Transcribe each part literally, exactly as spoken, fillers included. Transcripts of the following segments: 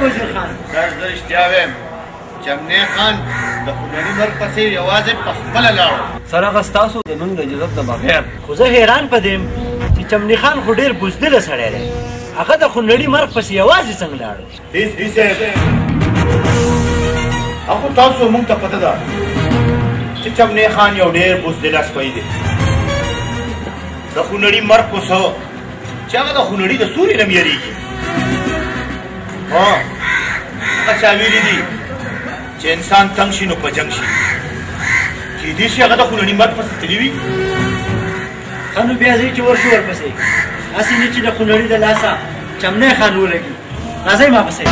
وزیر خان سر زه رښتیا وایم چمنې خان د خونړي مرګ پسې یوازې په خپله لاړ سر هغه ستاسو د نن د اجازت نه بغیر خو زه حیران په دیم چې چمنې خان خو ډېر بزدله سړی دی هغه د خونړي مرګ پسې یوازې څنګه لاړ هېڅ هېڅ اخو تاسو موږ ته پته ده چې چمنې خان یو ډېر بزدله سپی دی د خونړي مرګ په څه چې هغه د خونړي د سوري نه یېرېږي ها هغه چا ویلي دي چې انسان تنګ شي نو په جنګ شي کېدای شي هغه د خونړي مرګ پسې تللی وي ښه نو بیا ځئ چې ورشو ورپسې هسې نه چې د خونړي د لاسه چمنې خان ولګي راځئ ما پسې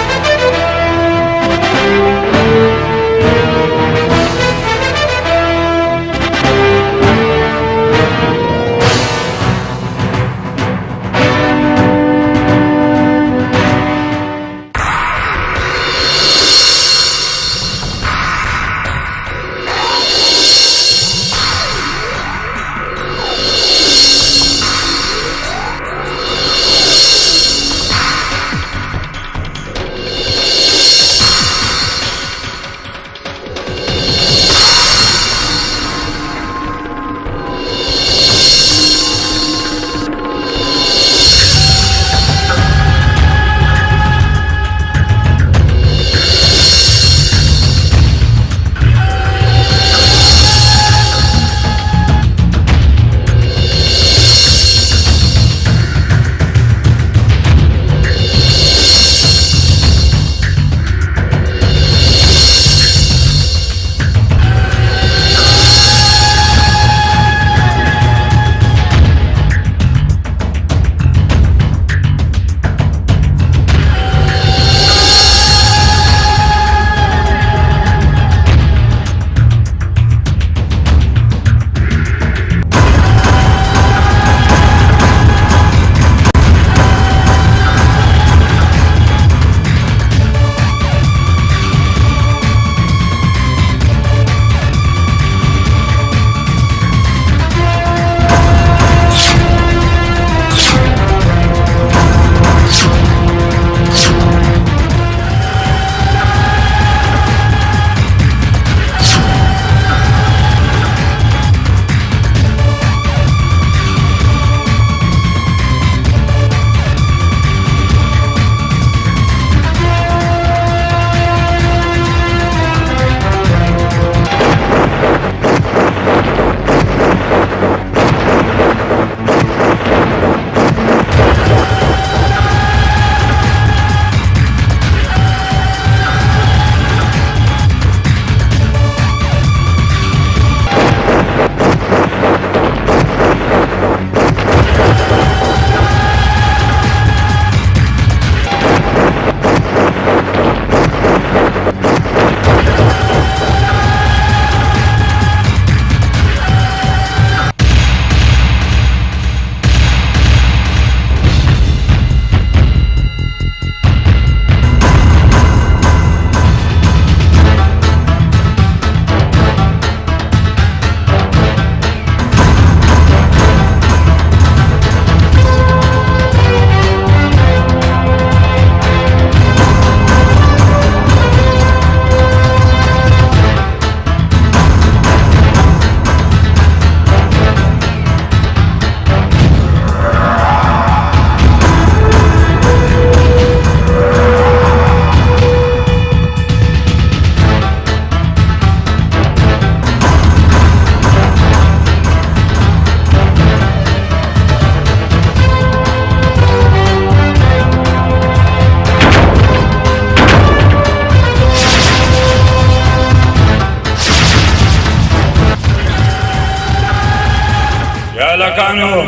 هلکانو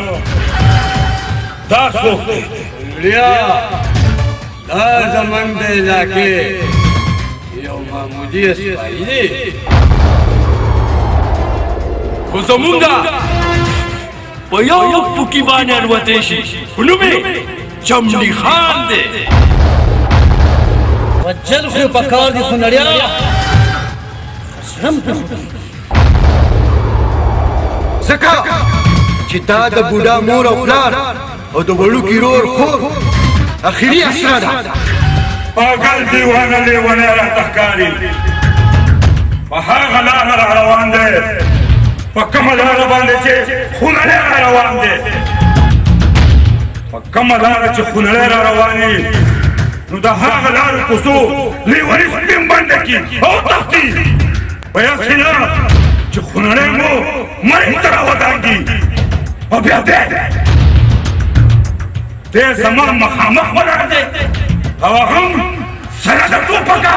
دا څوک دی؟ لیا دا زموږ د علاقې یو معمولي سپی دی خو زموږ په یو پوکي باندې الوتی شي نوم یې چمنې خان دی وجل خو په کار دي خونړیا خسرم پرې خوري ځکه چې دا د بوډا مور او پلار او د وړوکي رور خور اخري اسره ده پاگل دیوانه لیونه راته ښکاري په هغه لاره را روان دی په کومه لاره باندې چې خونړی را روان دی په کومه لاره چې خونړی را روان وي نو د هغه لارو کوڅو لیوني سپین بنده کړي او تښتي په یاسې نه چې خونړی مو منځ ته راودانګي او بیا دی دی زما مخامخ ولاړ دی او هم سره د ټوپکه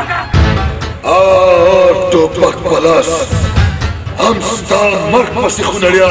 ټوپک په لاس هم ستا مرګ پسې خونړیا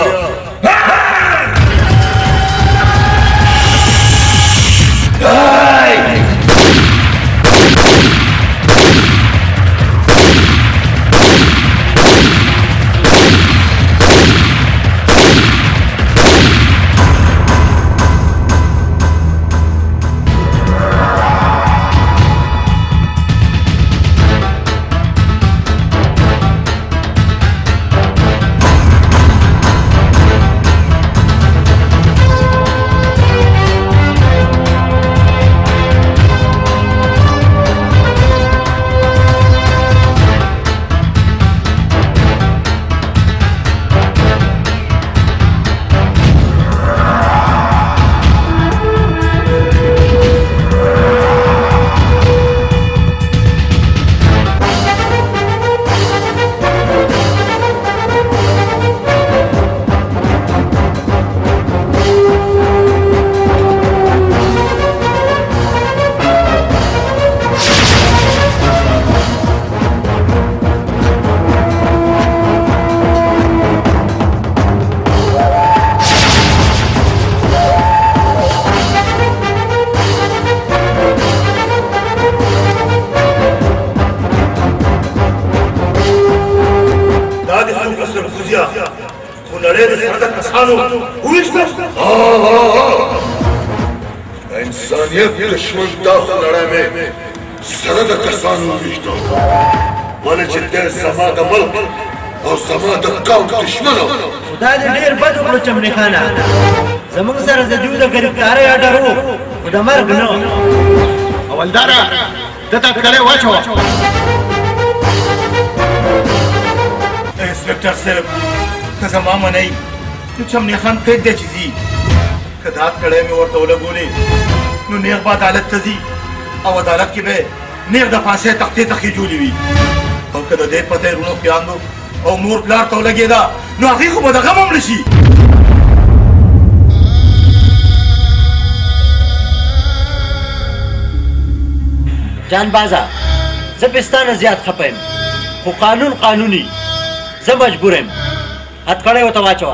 انسانیت دشمن دا خونړی مې سره د کسانو وویشتو ولې چې دی زما د ملک او زما د قوم دشمن و دا دې ډېر بد وکړو چمنې خانه زموږ سره د دوی د ګرفتارۍ اډر و خو د مرګ نه اولداره ده ته کړی واچوه انسپکټر صاحب که زما منئ نو چمنې خان پرېږدی چې ځي که دا کړی مې ورته ولګولې نو نیغ به عدالت ته ځي او عدالت کې به نیغ د فاصلې تختې تختې جوړې وي او که د دې پته یې رونو پیاندو او مور پلار ته ولګېده نو هغې خو به د غم هم شي جان بازا زه پې ستا نه زیات خفه یم خو قانون قانوني زه مجبور یم هتکړی ورته واچوه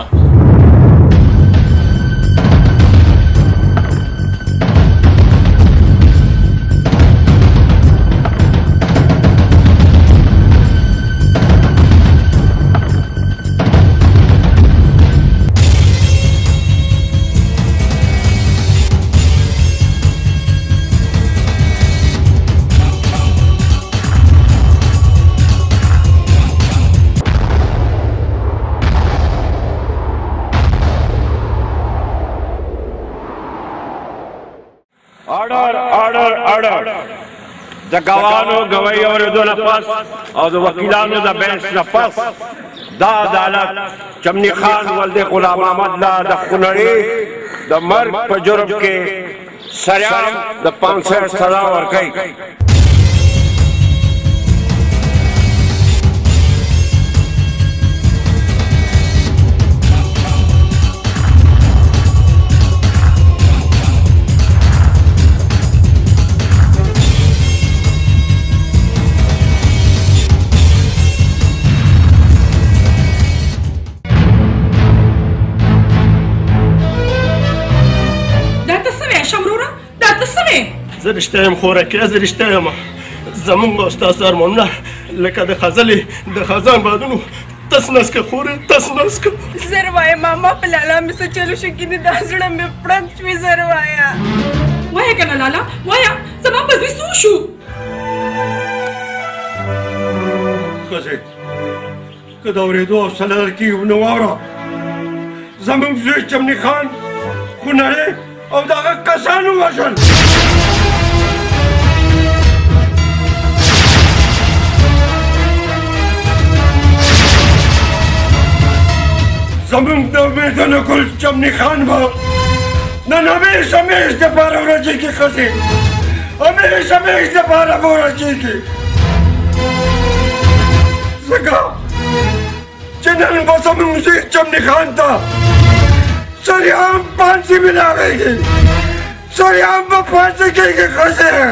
د ګوانو ګویو اورېدو نه پس او د وکیلانو د بحث نه پس دا عدالت چمني خان ولد غلام احمد لا د خونړي د مرګ په جرم کې سریام د پانچ سو سزا ورکړي زه رښتیا یم خوراکیه زه رښتیا یم زمونږ او ستاسو ارمانونه لکه د خزلې د خزان بادونو تس نس که خورې تس نس که زر وایه ماما په لالا مې څه چلو شو کېدې دا زړه مې پړک شوي زر وایه وایه که نه لالا وایه زما په زوی څه وشو ښځې که د اورېدو حوصله درکېږي نو واوره زموږ زوی چمني خان خونړی او دغه کسانو وژل दो में तो न कुल चमनी खान भाव न हमेश हमेश दे पारा रजी की खसी हमेश हमेश दे पारा वो रजी की सका जिन्हन बसों में मुझे चमनी खान था सरियाम पांसी मिला गई सरियाम में पांसी के के खसे हैं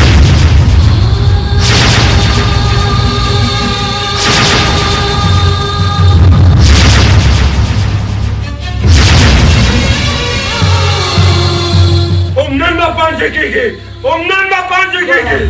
Omnan da panche kiki, omnan da panche kiki.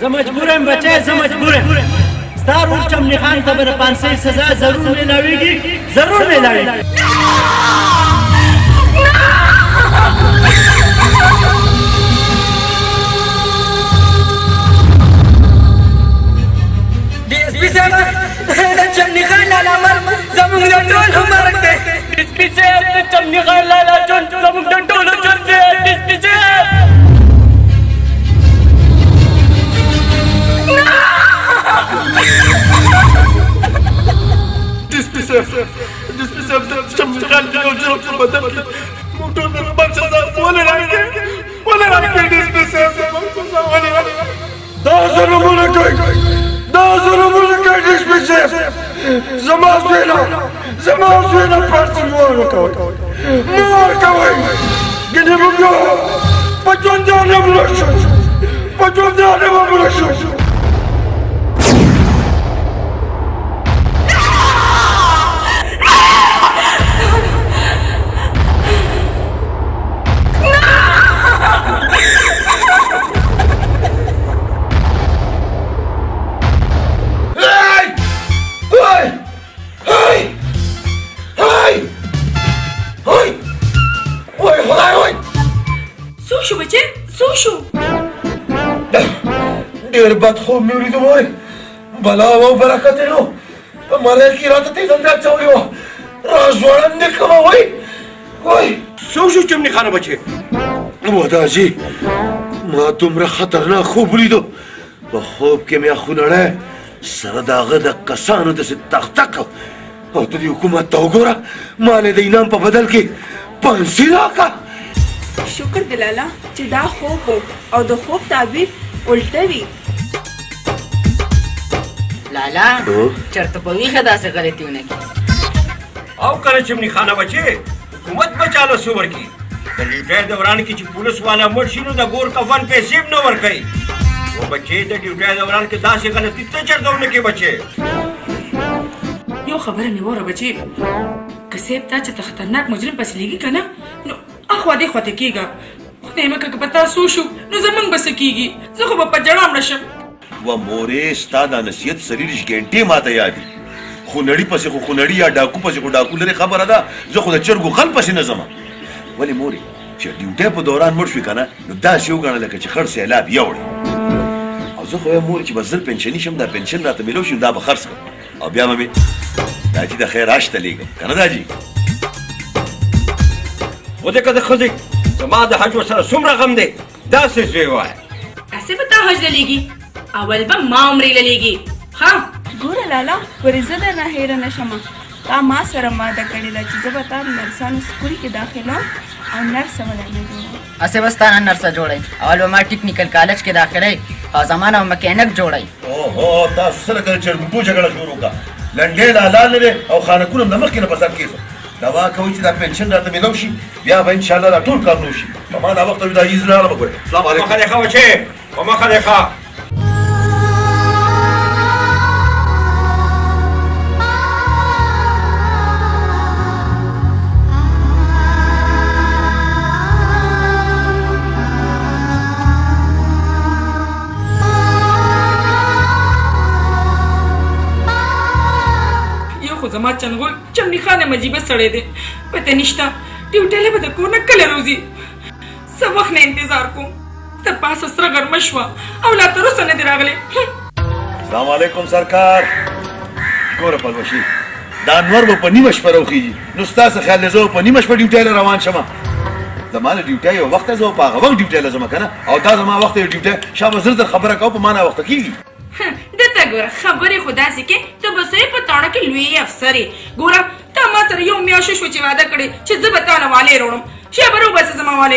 زه مجبور یم بچی زه مجبور یم ستا ورور چمني خان ته به د پانسۍ سزا ضرور میلاویږي ضرور میلاویږي D S P साहब د چمني خان لالا مرګ زموږ د ټولو مرګ دی D S P صاحب د چمني خان لالا ژوند زموږ د ټولو ژوند دی D S P صاحب D S P صاحب D S P صاحب د چمني خان د یو جرم په بدل کې موږ ټول د مرګ سزا ولې راکړې ولې راکړې D S P صاحب ولې راکړې دا ظلمونه کوي دا ظلمونه کوي D S P صاحب زما زوینا زما زوینا پارچې مو ورکوئ مو ورکوئ ګینې موږ په ژوندانه مړه شو په ژوندانه مړه شو شو بچه؟ څو شو؟ ډېر بد خوب مې ولیدو وای بلا او برکت یې نو ملایکې راته تیزن ځای اچولې وه را ځوړندې کړمه وای وای څو شو چمني خانه بچې وداجي ما دومره خطرناک خوب ولیدو په خوب کې مې خونړی سره د هغه د کسانو داسې تختک او ته دې حکومت ته وګوره ما له د انعام په بدل کې پانسي راکړه شکر دی لالا چې دا خوب و او د خوب تعبیر الټه وي لالا چرته په ویښه داسې غلطي ونه کړي او کنه چمني خانه بچې حکومت به چاله څه ورکړي د ډیوټۍ دوران کې چې پولیس والا مړ شي نو د ګور کفن پیسې هم نه ورکوي و بچې د ډیوټۍ دوران کې داسې غلطي ته چېرته ونه کړې بچې یو خبره مې وره بچې که صاحب تا چې ته خطرناک مجرم پسې لېږي که نه نو اخوا دې خواته کېږه خدای مکړه که په تا څو شو نو زمونږ به څه کېږي زه خو به په جړا مړه شم و مورې ستا دا نصیحت سریرش ګنټې ماته یاد دي خونړي پسې خو خونړي یا ډاکو پسې خو ډاکو لرې خبره ده زه خو د چرګو غل پسې نه ځمه ولې مورې چې ډیوټۍ په دوران مړ شوې که نه نو داسې وګڼه لکه چې خړ سیلاب یوړې او زه خو وایم مورې چې به زر پنشني شم دا پنشن راته میلو شي نو دا به خرڅ کړم او بیا به مې داجي د خیر عاش ته لېږم که نه داجي ودې که د ښځې زما د حج ورسره څومره غم دی داسې زوی وایه هسې به تا حج له لېږي اول به ما عمرې له لېږي ښه ګوره لالا ورې زه درنه هیره نه شمه تا ما سره ماده کړې ده چې زه به تا د نرسانو سکول کې داخلوم او نرسه به درنه جوړوم هسې به ستا نه نرسه جوړئ اول به ما ټیکنیکل کالج کې داخلئ او زما نه مکینک جوړئ اوهو تاسو سره کله چرګوټو جګړه شروع کړه لنډې لالا لرې او خانکونه هم د مخکې نه په سر کېږم دوا کوي چې دا پنشن راته میلو شي بیا به انشاءالله دا ټول کارونه وشي په ما دا وخت دا عزیز راغلم ګورې السلام علیکم مخه دې ښه بچې په مخه دې ښه زما چنګول چمني خان مجيبه سړی دی پته نشته ډیوټۍ له به د کور نه کله روزي څه وخت نه انتظار کوم ته پاسه سره ګرمه شوه او لا تر اوسه نه دی راغلی السلام علیکم سرکار ګوره پلوشي دا انور به په نیمه شپه راوخېږي نو ستاسو خیال دی زه به په نیمه شپه ډیوټۍ له روان شمه زما له ډیوټۍ یو وخت زه به په هغه وخت ډیوټۍ له ځمه که نه او دا زما وخت یو ډیوټۍ شابه زر زر خبره کوه په ما ناوخته کېږي دته ګوره خبرې خو داسې کې ته به سې په تاڼه کې لوی افسر یې ګوره تا ما سره یو میاشت شو چې واده کړې چې زه به تا نه والې راوړم شی به روباسه زما والې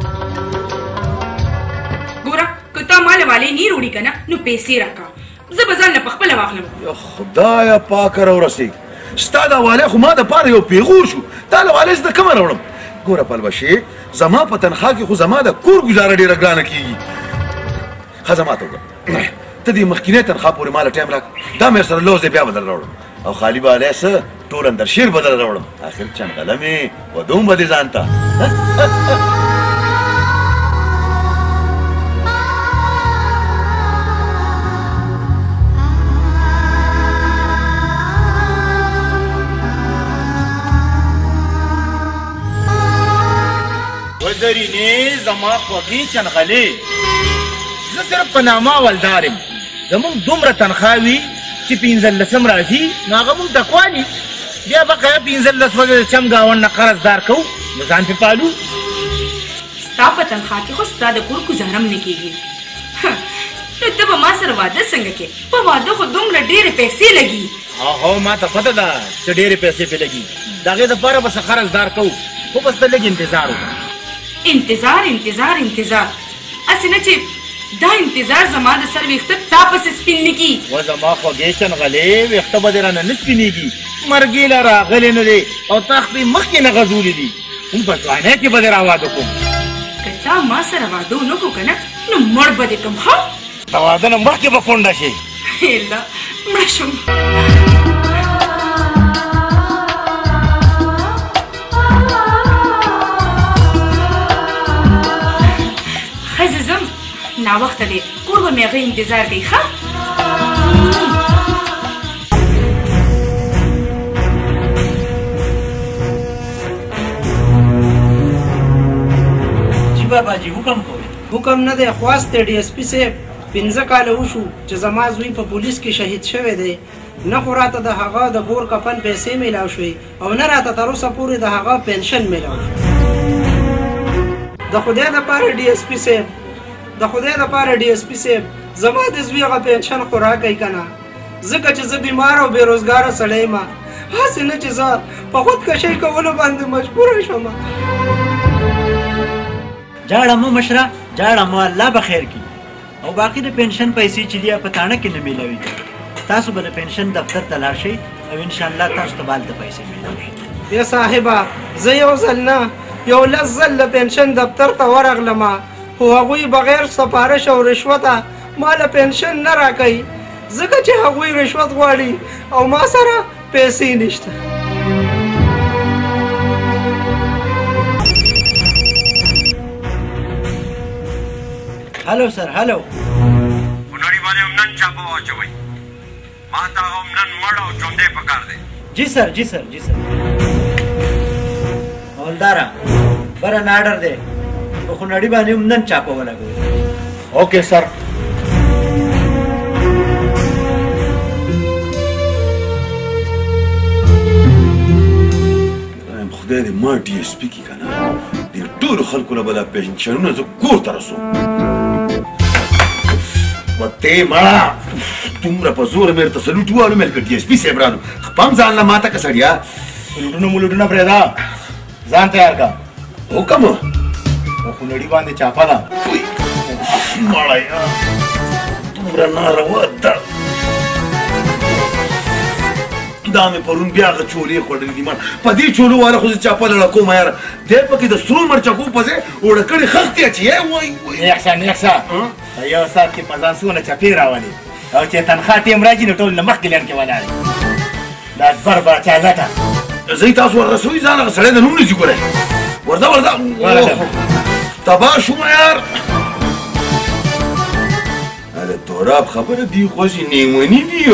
ګوره که تا ما له والې نه راوړي که نه نو پیسې راکړه زه به ځان نه پخپله واخلم خدایه پاکه راورسېږي ستا دا والې خو ما دپاره یو پیغور شو تا له والې زه د کومه راوړم ګوره پلوشې زما په تنخوا کې خو زما د کور ګزاره ډېره ګرانه کېږي ښه زما ته وګوره ته دې مخکینۍ تنخوا پورې ماله ټایم راکړه دا مې سره لوز دی بیا به در راوړم او خالي به علی څه ټول اندر شیر به در راوړم آخر چنغله مې ودوم به دې ځان ته وزرینې زما خوږې چنغلې زه صرف په نامه ولدار یم زموږ دومره تنخوا وي چې پنځلسم راځي نو هغه موږ ډکوالي بیا به که پنځلس ورځې د چم ګاونډ نه قرضدار کوو نو ځان پې پالو ستا په تنخوا کې خو ستا د کور ګزارم نه کېږي نو ته به ما سره واده څنګه کې په واده خو دومره ډېرې پیسې لګي هو ما ته پته ده چې ډېرې پیسې پې لګي د هغې دپاره به څه قرضدار کوو خو بس ته لږ انتظار وکړه انتظار انتظار انتظار هسې نه چې دا انتظار زما د سر ویښته تا پسې سپین نه کي و زما خوږې چنغلې ویښته به دې رانه نه سپینېږي مرګې له راغلی نه دی او تا خپې مخکې نه غځولي دي هم په ځوانۍ کې به دې راواده کوم که تا ما سره واده ونه کړو که نه نو مړ به دې کړم ښه د واده نه مخکې به کونډه شي الله مړه شم ښځه ځم ناوخته دی کور به مې هغه انتظار کوي ښه جی بابا جی حکم کوئ حکم نه دی خواست دی ډي اس پي صاحب پنځه کاله وشو چې زما زوی په پولیس کې شهید شوی دی نه خو راته د هغه د ګور کفن پیسې میلاو شوې او نه راته تر اوسه پورې د هغه پنشن میلاو شو د خدای دپاره ډي اس پي صاحب د خدای دپاره ډي اس پي صاحب زما د زوی هغه پنشن خو راکئ که نه ځکه چې زه بیمار او بېروزګاره سړی یم هسې نه چې زه په خودکشۍ کولو باندې مجبوره شم جاړه مو مشره جاړه مو الله به خیر کړي او باقي د پنشن پیسې چې دي په تاڼه کې نه میلاوي تاسو به د پنشن دفتر ته لاړ شئ او انشاءالله تاسو ته به هلته پیسې میلاو شي یا صاحبه زه یو ځل نه یو لس ځل د پنشن دفتر ته ورغلم خو هغوی بغیر سپارش او رشوته ما له پنشن نه راکوي ځکه چې هغوی رشوت غواړي او ما سره پیسې نشته هلو سر هلو خونړي باندې هم نن چاپه واچوئ ما ته هم نن مړ او ژوندی پکار دی جی سر جی سر جی سر حولداره برن آرډر دی په خونړي باندې هم نن چاپه ولګوئ اوکې سر خدای دې ما ډي اس پي کي که نه ډېر ټولو خلکو نه به دا پنشنونه زه کور ته رسوم وتې مړه دومره په زوره مې درته سلوټ ووهلو مې لکه ډي اس پي صاحب رانو خپه هم ځان له ماته که سړیه لوټونه مو لوټونه پرېږده ځان تیار که حکم په خونړي باندې چاپه ده مړه یا دومره ناروا ده دا مې پرون بیا هغه چولې خوړلې دي man په دې چولو والا خو زه چاپه لړه کوم یاره دی پکې د سرو مرچکو په ځای اوړه کړې خښتې اچوې وایي نیکسه نیکسه په یو ساعت کې په ځان څونه چپې راولي او چې تنخوا ټیم راځي نو ټول نه مخکې لین کې ولاړ دا اکبر باچا لټه زه تاسو ورسوي ځان هغه سړی د نوم نه ځي ګورئ ورځه ورځه تباه شوم یار هله توراب خبره دي خوښې نیموني دي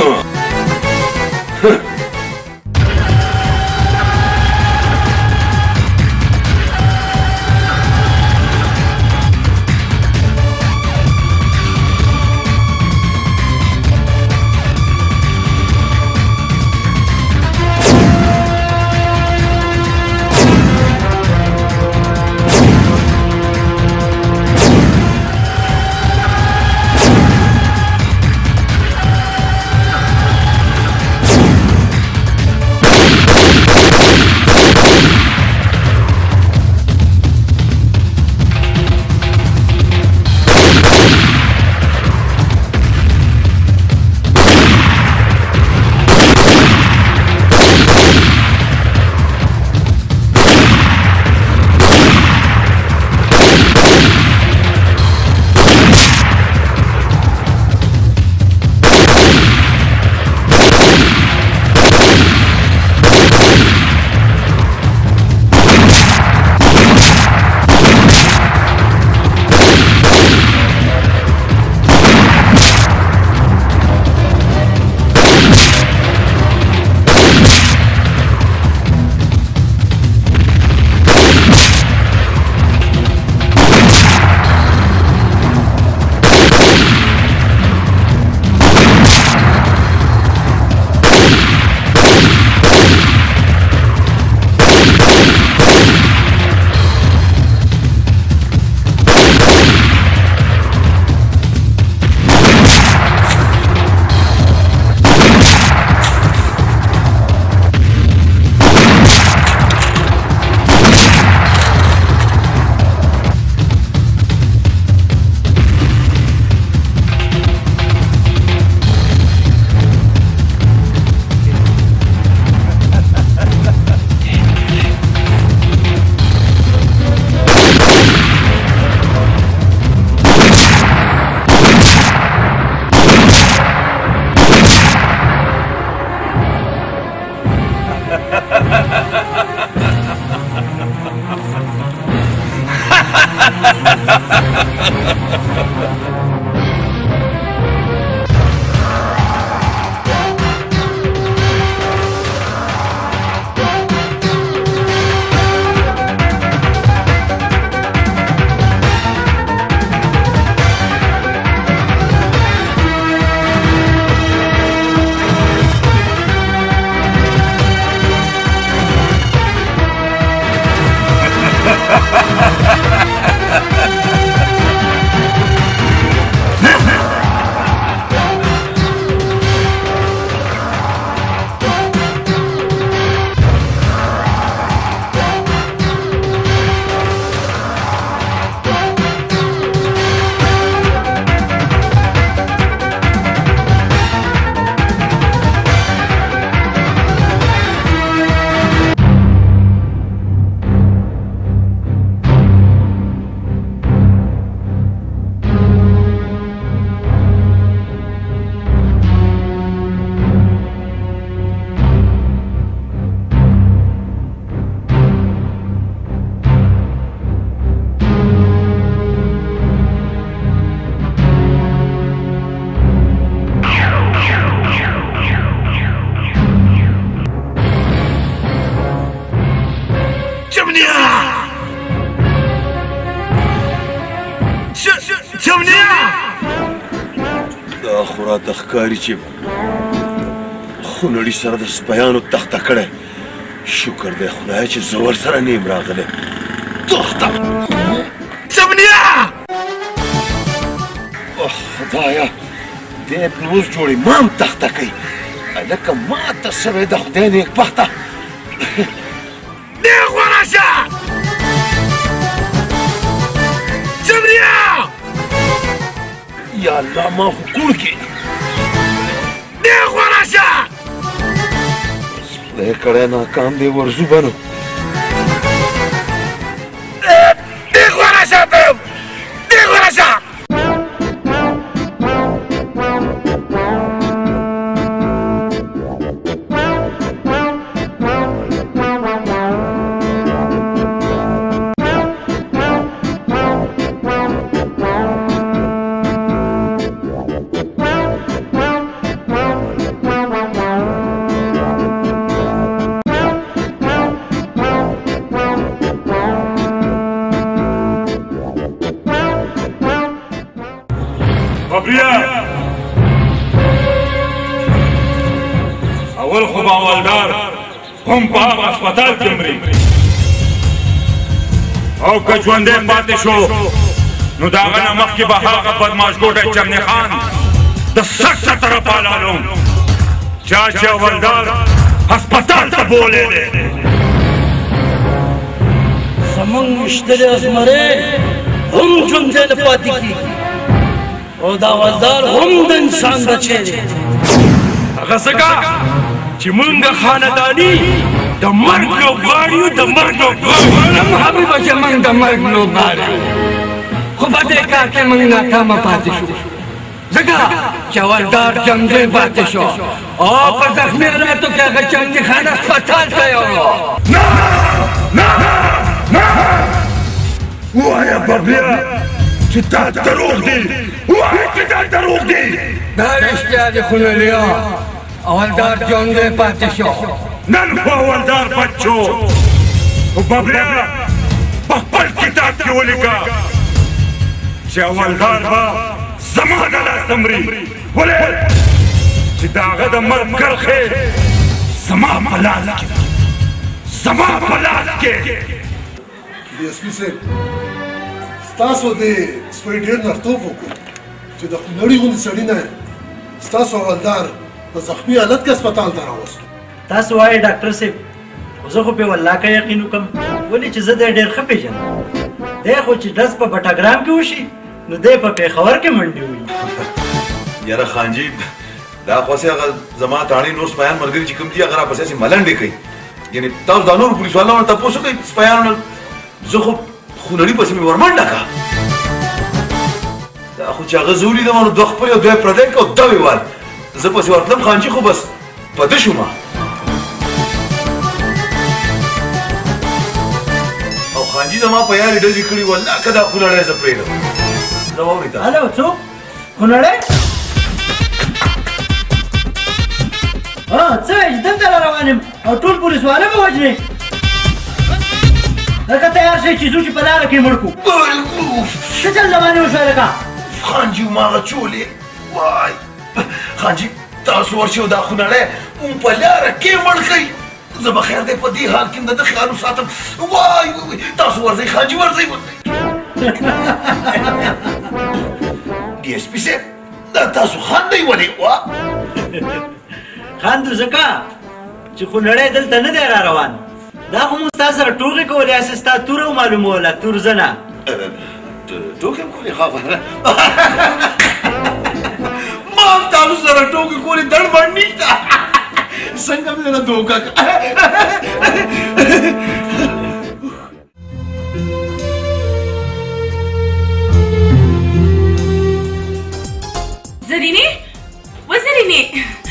دا خو راته ښکاري چې خونړي سره د سپیانو تخته کړی. شکر دی خدایه چې زه ورسره نه یم راغلی. تخته چمنیا! خدایه دی پنوز جوړې ما هم تخته کوي. هلکه ماته سوې د خدای نیکبخته. نیغ ورشه! چمنیا! یا الله ما خو کوڼ کې نیغ ورشه! خدای کړی ناکام دی ورځو به نو. نیغ ورشه ته یم! نیغ ورشه! اول خو به اولدار هم په هغه هسپتال کې مري او که ژوندی پاتې شو نو د هغه نه مخکې به هغه بدماش ګوټی چمني خان د سر څه طرفه حلالوم چا چې اولدار هسپتال ته بولی دی. زمونږ ویشتلې زمرې هم ژوندی نه پاتې کېږي او دا اولدار هم د انسان بچی دی. هغه ځکه چې مونږ خانداني د مرګ لوبغاړي یو د مرګ لوبغاړي نم حبیبه چې مونږ د مرګ لوبغاړي یو خو په دې کار کې مونږ ناکامه پاتې شو ځکه چې اولدار ژوندی پاتې شو او په زخمي حالاتو کې هغه چمني خان هسپتال ته یوړو. نه نه نه ووایه ببیه چې دا دروغ دي ووایه چې دا دروغ دي. دا رښتیا دي خونړیا اولدار ژوندی پاتې شو. نن خو اولدار بچ شو خو ببیه په خپل کتاب کې ولیکه چې اولدار به زما د لاسه مري ولې چې د هغه د مرګ کرښې زما په لاس کې زما په لاس کې. ډي اس پي صاحب ستاسو د سپی ډېر نرتوب وکړو چې د خونړي غوندې سړي نه ستاسو اولدار په زخمي حالت کې هسپتال ته راوستو. تاسو وایئ ډاکټر صاحب خو زه خو پې والله که یقین وکړم ولې چې زه دی ډېر ښه پېژنم. دی خو چې ډز په بټګرام کې وشي نو دی په پېښور کې منډې وي. یاره خانجي دا خو هسې هغه زما تاڼې نور سپیان ملګري چې کوم دي هغه راپسې هسې ملنډې کوي. یعنې تاسو دا نور پولیس والو نه تپوس وکړئ سپیانو نه زه خو خونړي پسې مې ورمنډه کړه. دا خو چې هغه زه ولیدم نو دوه خپل او دوی پردی که او دا ویې ویل زه پسې ورتلم خانجي خو بس په ده شومه. زما په یاري ډزې کړي والله که دا خونړی زه پرېږدم زه واورئ تاسو هلو څوک خونړی څه وایي دلته را روان یم او ټول پولیس والا به وژنې لکه تیار شئ چې ځو چې په لاره کې مړ کړو څه چل زمانې وشوی لکه خانجي ماغه چولې وای خانجي تاسو ورشئ دا خونړی مونږ په لاره کې مړ کړئ زه به خیر دی په دې حال کې د ده خیال وساتم وای تاسو ورځئ خانجي ورځئ ورځئ ډي اس پي صاحب دا تاسو خاندئ ولې وا خاندو ځکه چې خونړی دلته نه دی را روان دا خو مونږ ستا سره ټوکې کولې هسې ستا توره ومعلوموله تور زنه ټوکې م کولې خافه ما هم تاسو سره ټوکې کولې دړ بړ نشته څنګه مې درته دوکه زرینې و زرینې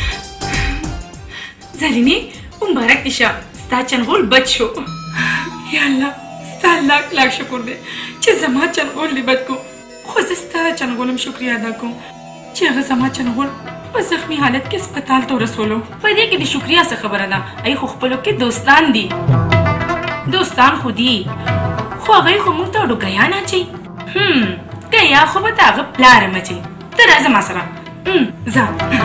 زرینې مبارک دې شه ستا چنغول بد شو یا الله ستا لاک لاک شکر دی چې زما چنغول دې بد کو خو زه ستا د چنغول هم شکریه ادا کوم چې هغه زما چنغول په زخمی حالت کې اسپتال ته ورسولو په دې کې د شکریه څه خبره ده ای خو خپلو کې دوستان دي دوستان خو دي خو هغوی خو موږ ته ډوګیان اچوي هم ګیا خو به د هغه پلار هم اچوي ته راځه ما سره ځه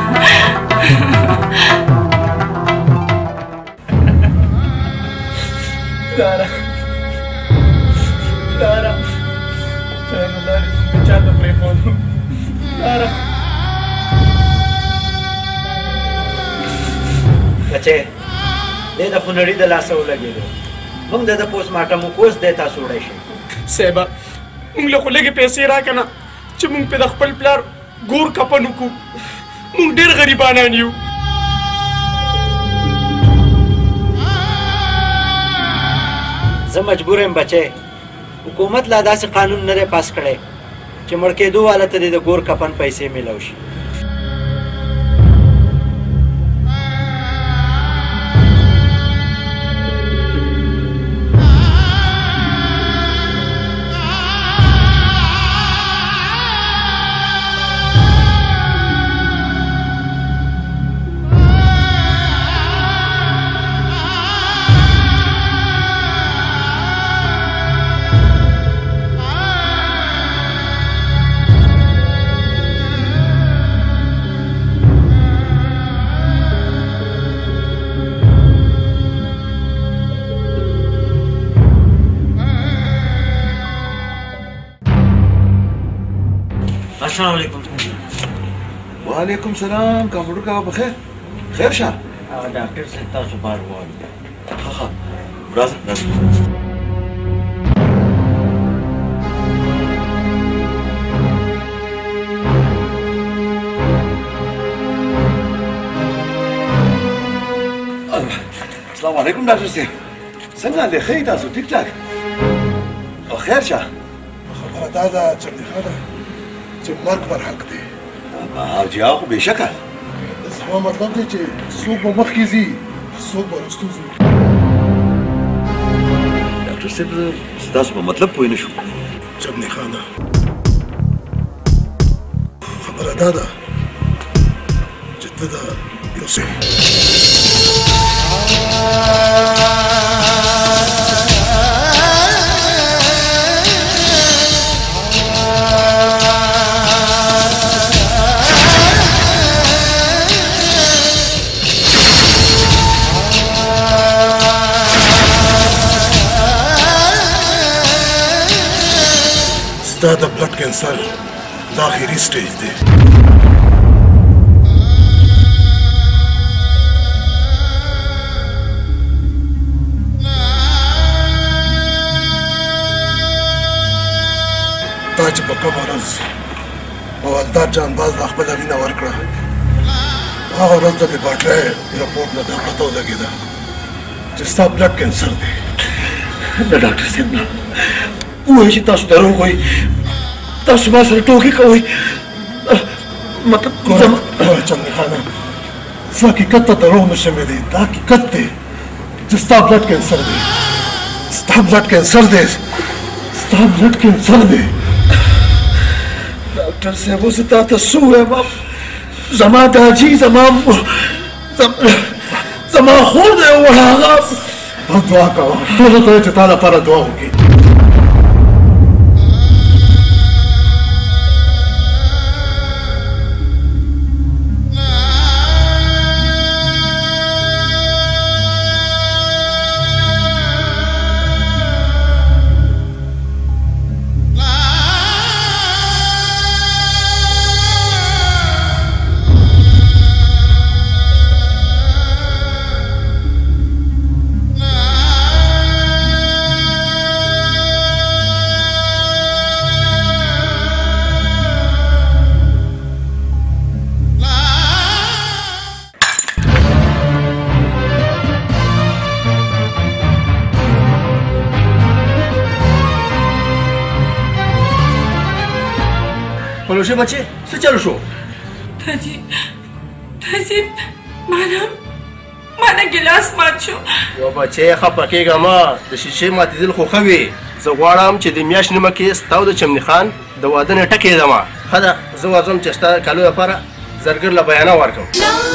Clara. Clara. Cengo dare spunciato prefondo. Clara. بچې دې د خونړي د لاسه ولګېدو موږ د ده پوسټ مارټم وکوس دی تاسو وړی شئ صاحبه موږ له خو لږې پیسې راکړه نه چې موږ پې د خپل پلار ګور کپن وکړو موږ ډېر غریبانان یو زه مجبور یم بچی حکومت لا داسې قانون نه دی پاس کړی چې مړ کېدو والا ته دې د ګور کفن پیسې میلاو شي السلام علیکم وعلیکم سلام کمپیوټر کاوه بخیر خیر شه ډاکټر صاحب تاسو بار غواړم ښه ښه راځه راځه السلام علیکم ډاکټر صاحب څنګه دی ښه یې تاسو ټیک ټاک او خیر شه خبره دا ده چنډخانه چې مرګ پر حق دی حاجي خو بېشکه زما مطلب دی چې څوک به مخکې ځي څوک به وروستو ځي ډاکټر صاحب زه ستاسو په مطلب پوه نه شوم چنډخانه خبره دا ده چې ته د یو څه دا د بلډ کینسر د آخري سټیج دی تا چې په کومه ورځ حوالدار جانباز د خپله وینه ورکړه هغه ورځ د لیبارټرۍ رپورټ نه دا پته ولګېده چې ستا بلډ کینسر دی نه ډاکټر صاحب نه وایي چې تاسو دروغ وایي تاسو ما سره ټوکې کوئ مطلب ګوره چنډخانه زه حقیقت ته دروغ نه شم دی دا حقیقت دی چې ستا بلډ کینسر دی ستا بلډ کینسر دی ستا بلډ کینسر دی ډاکټر صاحب اوس تا ته څه ووایم زما داجي زما زما خور دی او هغه بس دعا کوه زه ته چې تا لپاره دعا وکړي پلوشه بچه څه چلو شو داجي داجي مانا مانا ګلاس مات شو یو بچه خپه کېږه ما د شیشې ماتېدل خو ښه وي زه غواړم چې د میاشت نیمه کې ستا او د چمني خان د واده نیټه کېږدمه ښه ده زه ورځم چې ستا کالو لپاره زرګر له بیانه ورکړم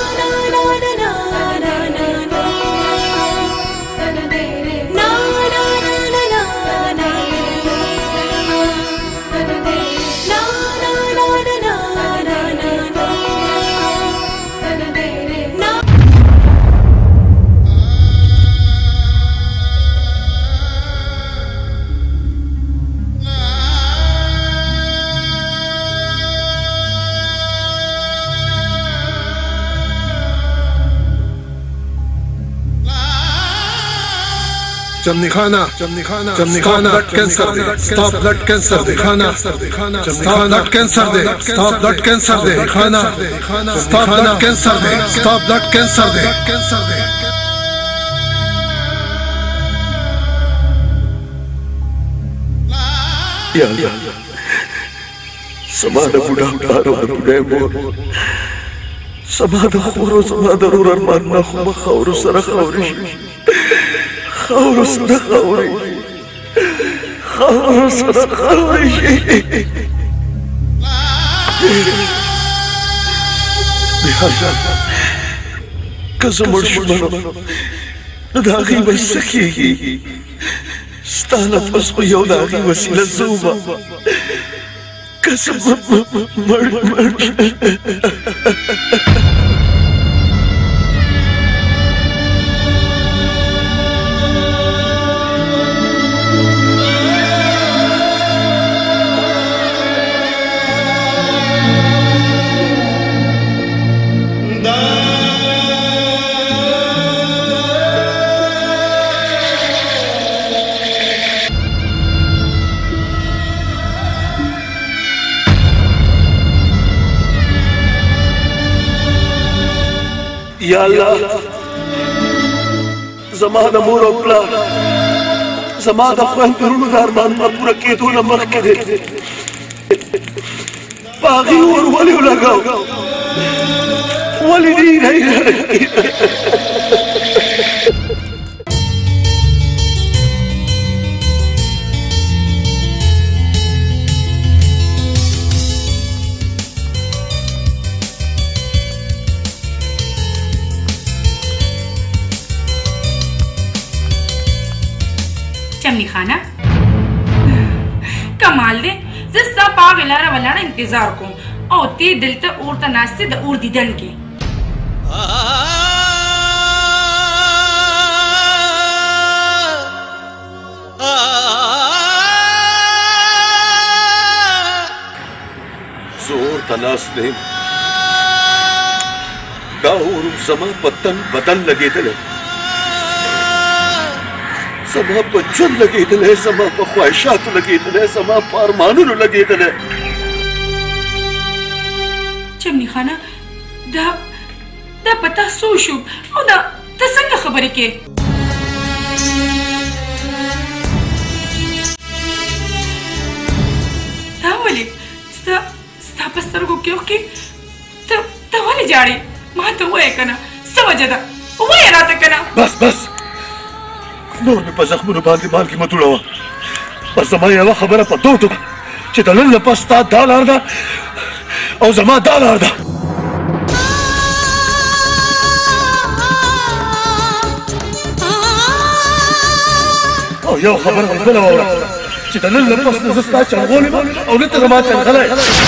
چمنی خانه چمنی خانه چمنی خانه بلډ کینسر دی ستا بلډ کینسر دی خانه ستا بلډ کینسر دی ستا بلډ کینسر دی خانه ستا بلډ کینسر دی ستا بلډ کینسر دی یا الله سما د بوډا پلار او د بوډۍ مور سما د خور او سما د ورور ارمان نه خو به خاورو سره خاورې شي خاورو سره خاورې خاورو سره خاورې شي بیا که زه مړ شم نو د هغې به څه کېږي ستا نفس خو یو د هغې وسیله زه ومه که زه مړ مړ یا الله زما د مور او پلار زما د خویندرونو د ارمانونه پوره کېدو نه مخکې دی په هغې اور ولې ولګاو ولې دې نه چمنی خانه کمال دی زه ستا په هغې لاره ولاړه انتظار کوم او تی دلته اور ته ناستې د اور دیدن کې زه اور ته ناست دی دا اور زما په تن بدن لګېدلی زما په ژوند لګېدلی زما په خواهشاتو لګېدلی زما په ارمانونو لګېدلی چمنی خانه دا دا په تا څه وشو او دا ته څنګه خبرې کې دا ولې ستا ستا په سترګو کې اوښکې ته ته ولې ژاړې ما ته ووایه که نه څه وجه ده ووایه راته که نه بس بس نور مې په زخمونو باندې مالګې مه دوړوه بس زما یوه خبره په دوټو چې د نن نه پس ستا دا لار ده او زما دا لار ده. او یو خبره مې بله واوره چې د نن نه پس نه زه ستا چنغول یم او نه ته زما چنغلی.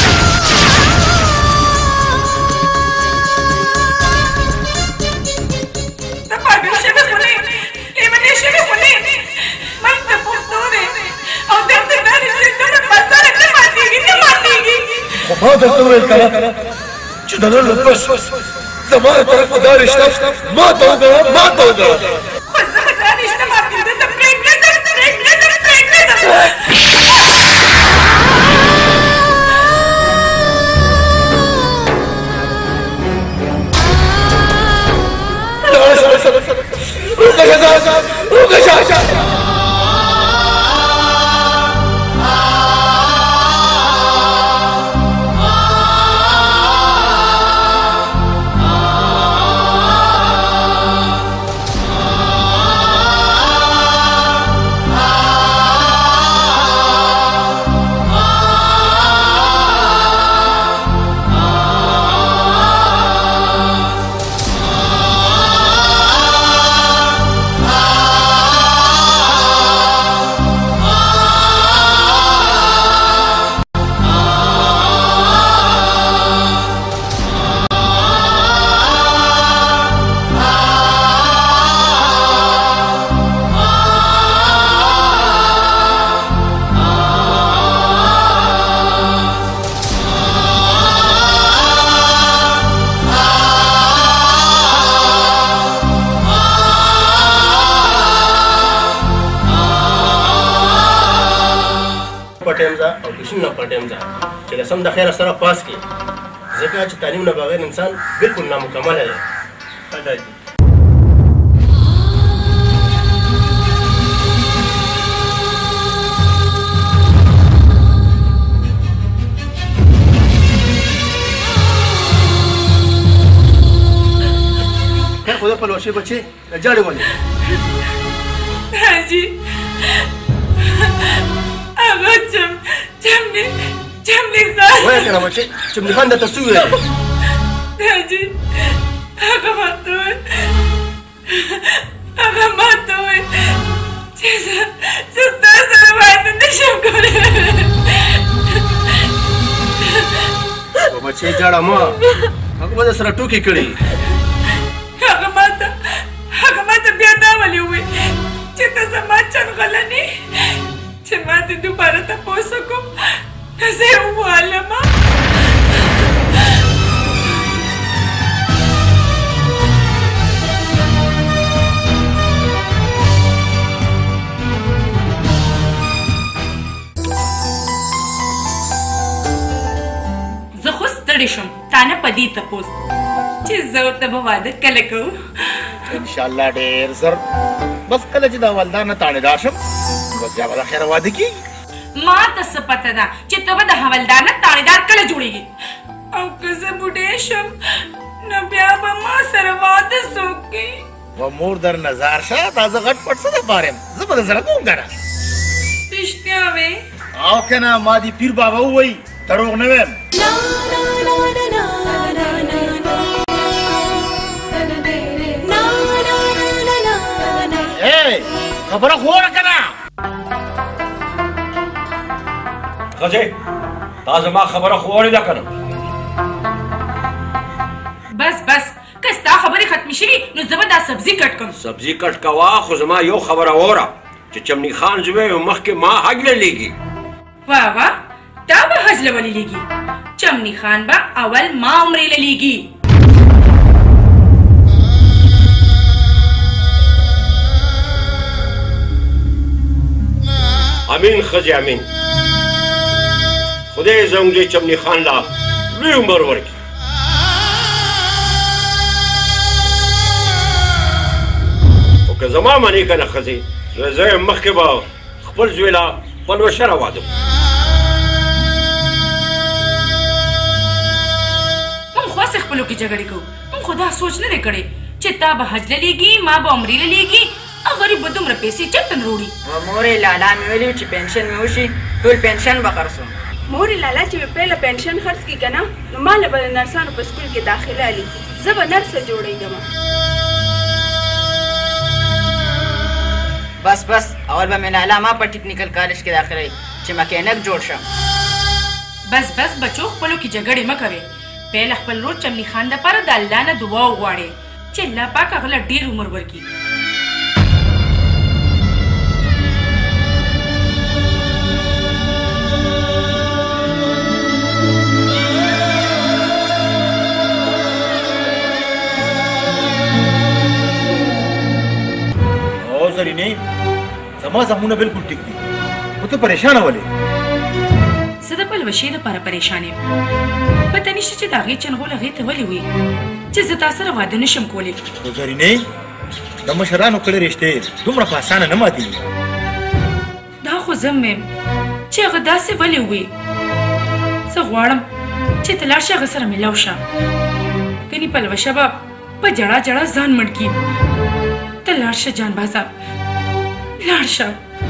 خو ما درته وویل که نه چې د نن نه پس زما د طرفه دا رشته ما ته وګوره ما ته وګوره. خو زه به دا رشته ماتېده ته پرېږدم پرېږدم پرېږدم. او کوشش نه پټیم ځه چې لسم د خیر سره پاس کې ځکه چې تعلیم نه بغیر انسان بالکل نامکمل دی. خیر خدا پلوشي بچي جاړي ولې حاجي هغه چم چمني چمني خان وای کنه بچي چمني خان د تاسو ویل حاجي هغه ماته هغه ماته وای چې زه تاسو سره باندې نشم کولای. بچي جاړه ما هغه به سره ټوکی کړی. هغه ماته هغه ماته بیا دا ولې وای چې ته زما چنغلنې چې ما دې دوباره تپوس وکړم نو زه یې ووالمه. زه خو ستړې شوم تا نه په دې تپوس چې زه ورته به واده کله کوو. انشاءالله ډېر زر بس کله چې د والدار نه تاڼېدار شم بس بیا به د خیره واده کېږي. ما ته څه پته ده چې ته به د حولدار نه تاڼېدار کله جوړېږي او که زه بوډۍ شم نو بیا به ما سره واده څوک کوي. و مور در نظار شه دا زه غټ پټ څه دپاره یم زه به درسره کوم که نه. رښتیا وې او که نه ما دې پیر بابا ووایي دروغ نه ویم. خبره خو وره که نه ښځې تا زما خبره خو اورېده که نه. بس بس که ستا خبرې ختمې شوي نو زه به دا سبزي کټ کړم. سبزي کټ کوه خو زما یو خبره واوره چې چمني خان زوی مخکې ما حج له لیږي. واه واه تا به حج له ولې لیږي؟ چمني خان به اول ما عمرې له لیږي. امین ښځې امین. خدای زموږ دې چمني خان لا لوی عمر ورکړي. خو که زما منې که نه ښځې نو زه یم مخکې به خپل زوی له پلوشه راوادم. موږ خو خپلو کې جګړې کوو. موږ خو دا سوچ نه دی کړی چې تا به حج له لیږي ما به عمرې له لیږي او غریب به دومره پیسې چېرته نه وړي؟ مورې لالا مې ویلي چې پنشن مې وشي ټول پنشن به خرڅوم. مورې لالا چې مې پهله پنشن خرڅ کړي که نه نو ما له به د نرسانو په سکول کې داخله علي زه به نرسه جوړېږم. بس بس اول به مې لالا ما په ټیکنیکل کالج کې داخله چې مکینک جوړ شم. بس بس بچو خپلو کې جګړې مه کوئ. پهله خپل ورور چمني خان دپاره د الله نه دعا وغواړئ چې الله پاک هغه له ډېر عمر ورکړي. او زرینې زما زخمونه بالکل ټیک دي خو ته پریشانه ولې؟ زه د پلوشې دپاره پریشان یم. پته نشته چې د هغې چنغول هغې ته ولې وي چې زه تا سره واده نشم کولی. خو زرینې د مشرانو کړې رشتې دومره په اسانه نه ماتېږي. دا خو زه یم چې هغه داسې ولې وي. زه غواړم چې ته لاړ شې هغه سره میلاو شه. ګنې پلوشه به په جړا جړا ځان مړ کړي. ته لاړ شه جان بازه لاړ شه.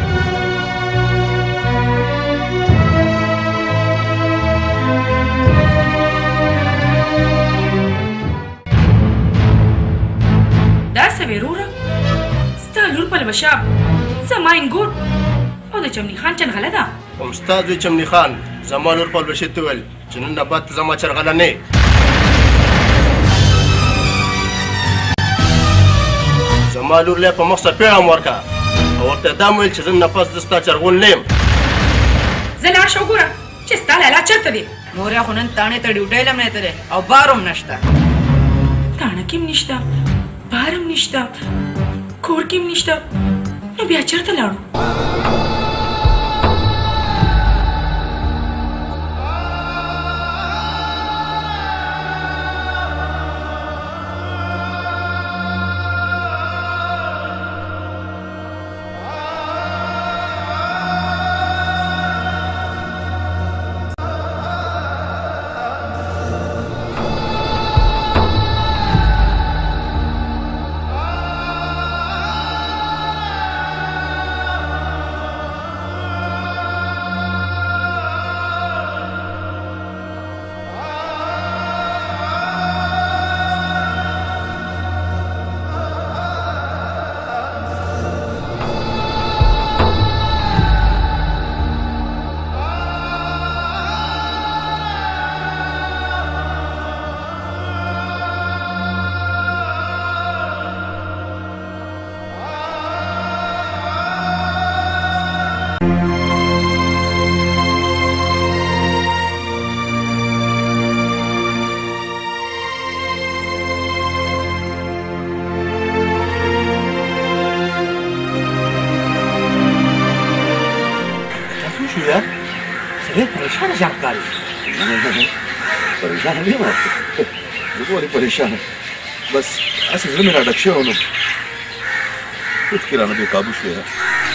دا څه وې وروره ستا لور پلوشه زما انګور او د چمني خان چنغله ده. هم ستا زوی چمني خان زما لور پلوشې ته وویل چې نن نه بعد ته زما چرغله نه زما لور له په مخ سره پیغام ورکړه او ورته دا ویل چې زه نه پس د ستا چرغون نه یم. زه لاړ شه وګوره چې ستا لالا چېرته دی. مورې خو نن تاڼې ته ډیوټۍ هم نه تللی او بار هم نشته. تاڼه کې هم نشته بار هم نشته کور کې هم نشته نو بیا چېرته لاړو؟ پریشانه ځان ښکاري. پریشانه نه یم زه ولې پریشانه بس هسې زړه مې راډک شوی نو اوښکې رانه بې قابو شوې ده.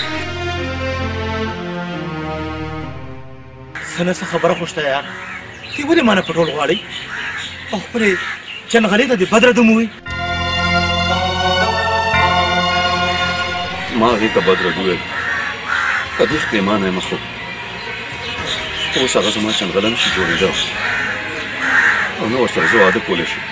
څه نه څه خبره خو شته یار تی ولې ما نه پټول غواړئ او خپلې چنغلې ته د بدره دم ووایي. ما هغې ته بدرګ وویل په دې پښېمانه یم خو اوس هغه زما چنغله نشي جوړېده او نه ورسره زه واده کولی شم.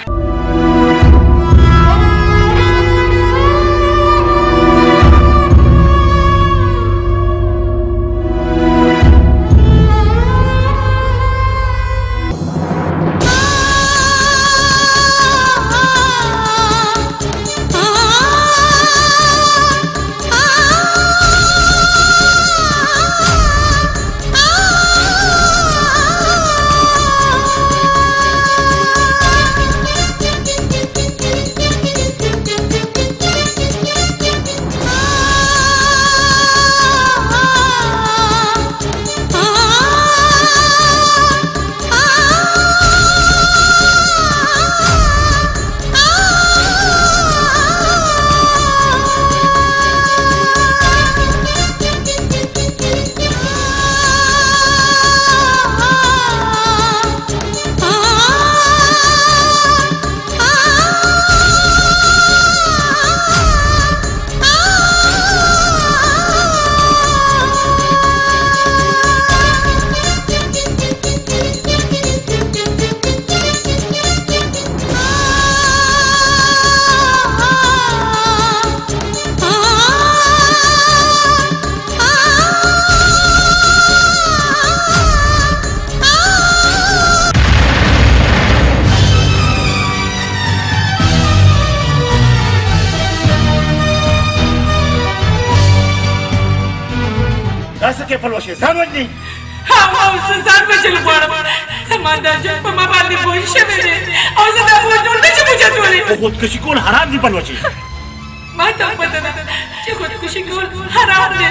دا څه کې پلوشې ځان وژني او زه ځان وژل غواړم زما دا ژوند په ما باندې بوج شوی دی او زه دا بوج نور نشم اوچتولی خو خودکشي کول حرام دي پلوشې ما ته پته ده چې خودکشي کول حرام دی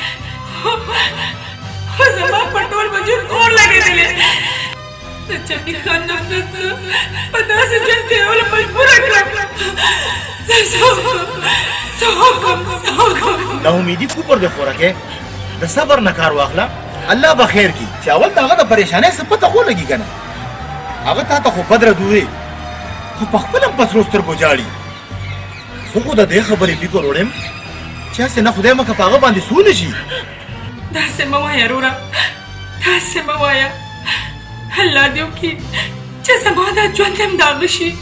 خو زما په ټول وجود اور لګېدلی د چمني خان نفرت په داسې ژوند تېرولو مجبوره کړم زه څه وکړم څه وکړم ناامیدي کفر دی خوراکې د صبر نه کار واخله الله به خیر کړي چې اول د هغه د پریشانۍ څه پته خو لګي که نه هغه تا ته خو بدره دوی خو په خپله هم په سرو سترګو جاړي زه خو د دې خبرې فکر وړم چې هسې نه خدای مکه په هغه باندې سوله شي داسې مه وایه وروره داسې مه وایه الله دې وکړي چې زما دا ژوند هم د هغه شي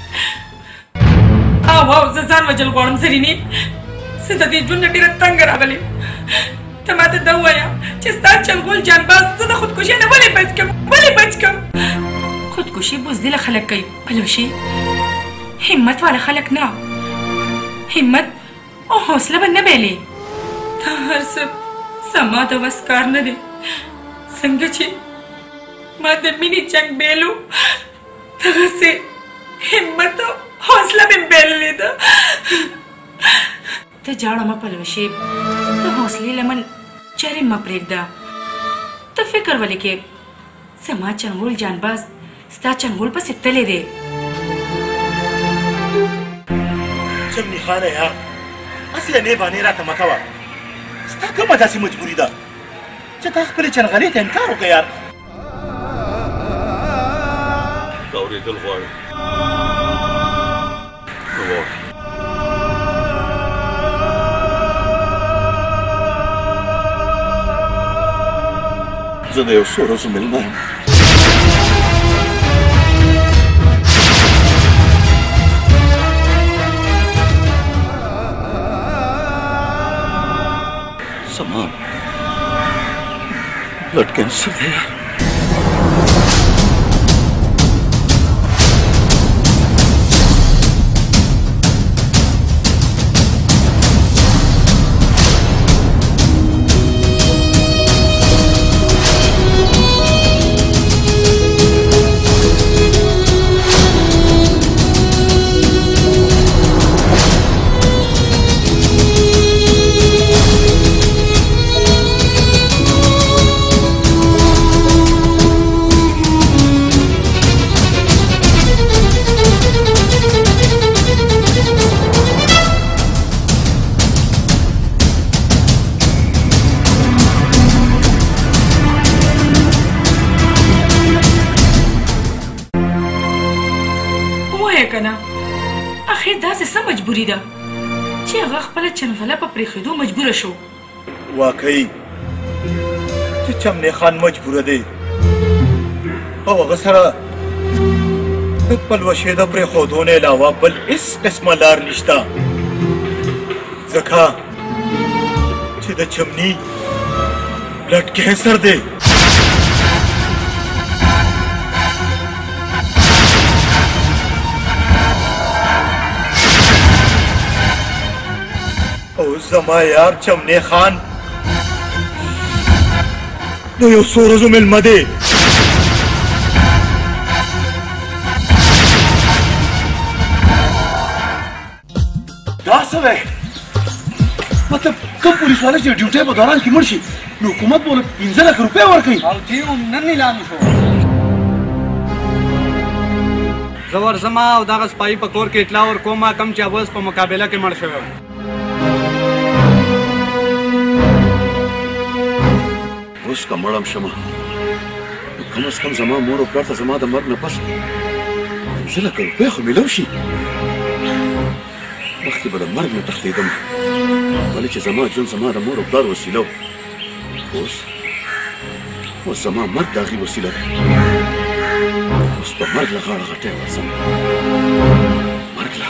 او او زه ځان وژل غواړم زرینې زه د دې ژوند نه ډېره تنګه راغلې ته ماته دا ووایه چې ستا چلغول جانباز زه د خودکشۍ نه ولې بچ کړم ولې بچ کړم خودکشي بزدله خلک کوي پلوشي همت والا خلک نه همت او حوصله به نه بایلې دا هر څه زما د وس کار نه دی څنګه چې ما د مینې جنګ بیلو دغسې همت او حوصله مې بایللې ده ته جاړه مه پلوشې د حوصلې لمن چرې مه پرېږده ته فکر ولې کې زما چنګول جانباز ستا چنګول پسې تللی دی چمني خانه یار هسې د نې بانې راته مه کوه ستا کومه داسې مجبوري ده چې تا خپلې چنغلې ته انکار وکړه یار که اورېدل غواړې نو واورې زه د یو څو ورځو مېلمه یم زما بلډ کینسر دی مجبوري ده چې هغه خپله چنغله په پرېښودو مجبوره شو واقعي چې چمنې خان مجبوره دی او هغه سره د پلوشې د پرېښودو نه علاوه بل هېڅ قسمه لار نشته ځکه چې د چمني بلډ کینسر دی او زما یار چمنې خان د یو څو ورځو مېلمه دی دا څه دی مطلب کوم پولیس والا چې ډیوټۍ په دوران کې مړ شي نو حکومت به ورله پنځه لکه روپۍ ورکوي او دې هم نن اعلان شو زه ورځم او دغه سپایي په کور کې اطلاع ورکوم کوم چې اوس په مقابله کې مړ شوی اوس که مړم شمه نو کم از کم زما مور او پلار ته زما د مرګ نه پس پنځه لکه روپۍ خو میلو شي مخکې به د مرګ نه تښتېدم ولې چې زما ژوند زما د مور او پلار وسیله و اوس اوس زما مرګ د هغې وسیله دی اوس په مرګ له غاړه غټی ورځم مرګ له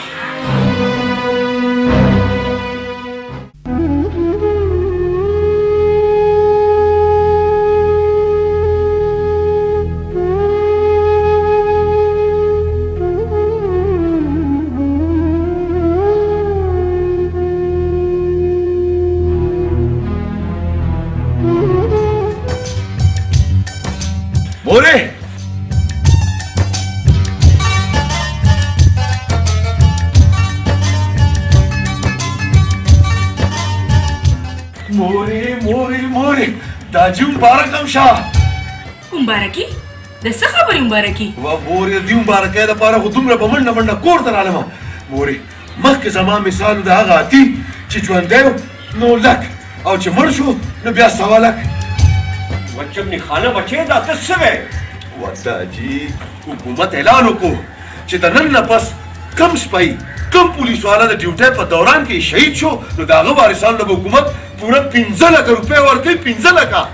Mm-hmm. مورې مورې مورې مورې دا جی مبارک هم شه مبارکي د څه خبرې مبارکي وا مورې دې مبارکۍ دپاره خو دومره په منډه منډه کور ته رالمه مورې مخکې زما مثال د هغه اتي چې ژوندی نو لک او چې مړ شو نو بیا سوا لک وچمني خانه بچې دا ته څه وې ورته جي حکومت اعلان وکړو چې د نن نه پس کم سپی کم پولیس والا د ډیوټۍ په دوران کې شهید شو نو د هغه وارثانو له حکومت پوره پنځه لکه روپۍ ورکوي پنځه لکه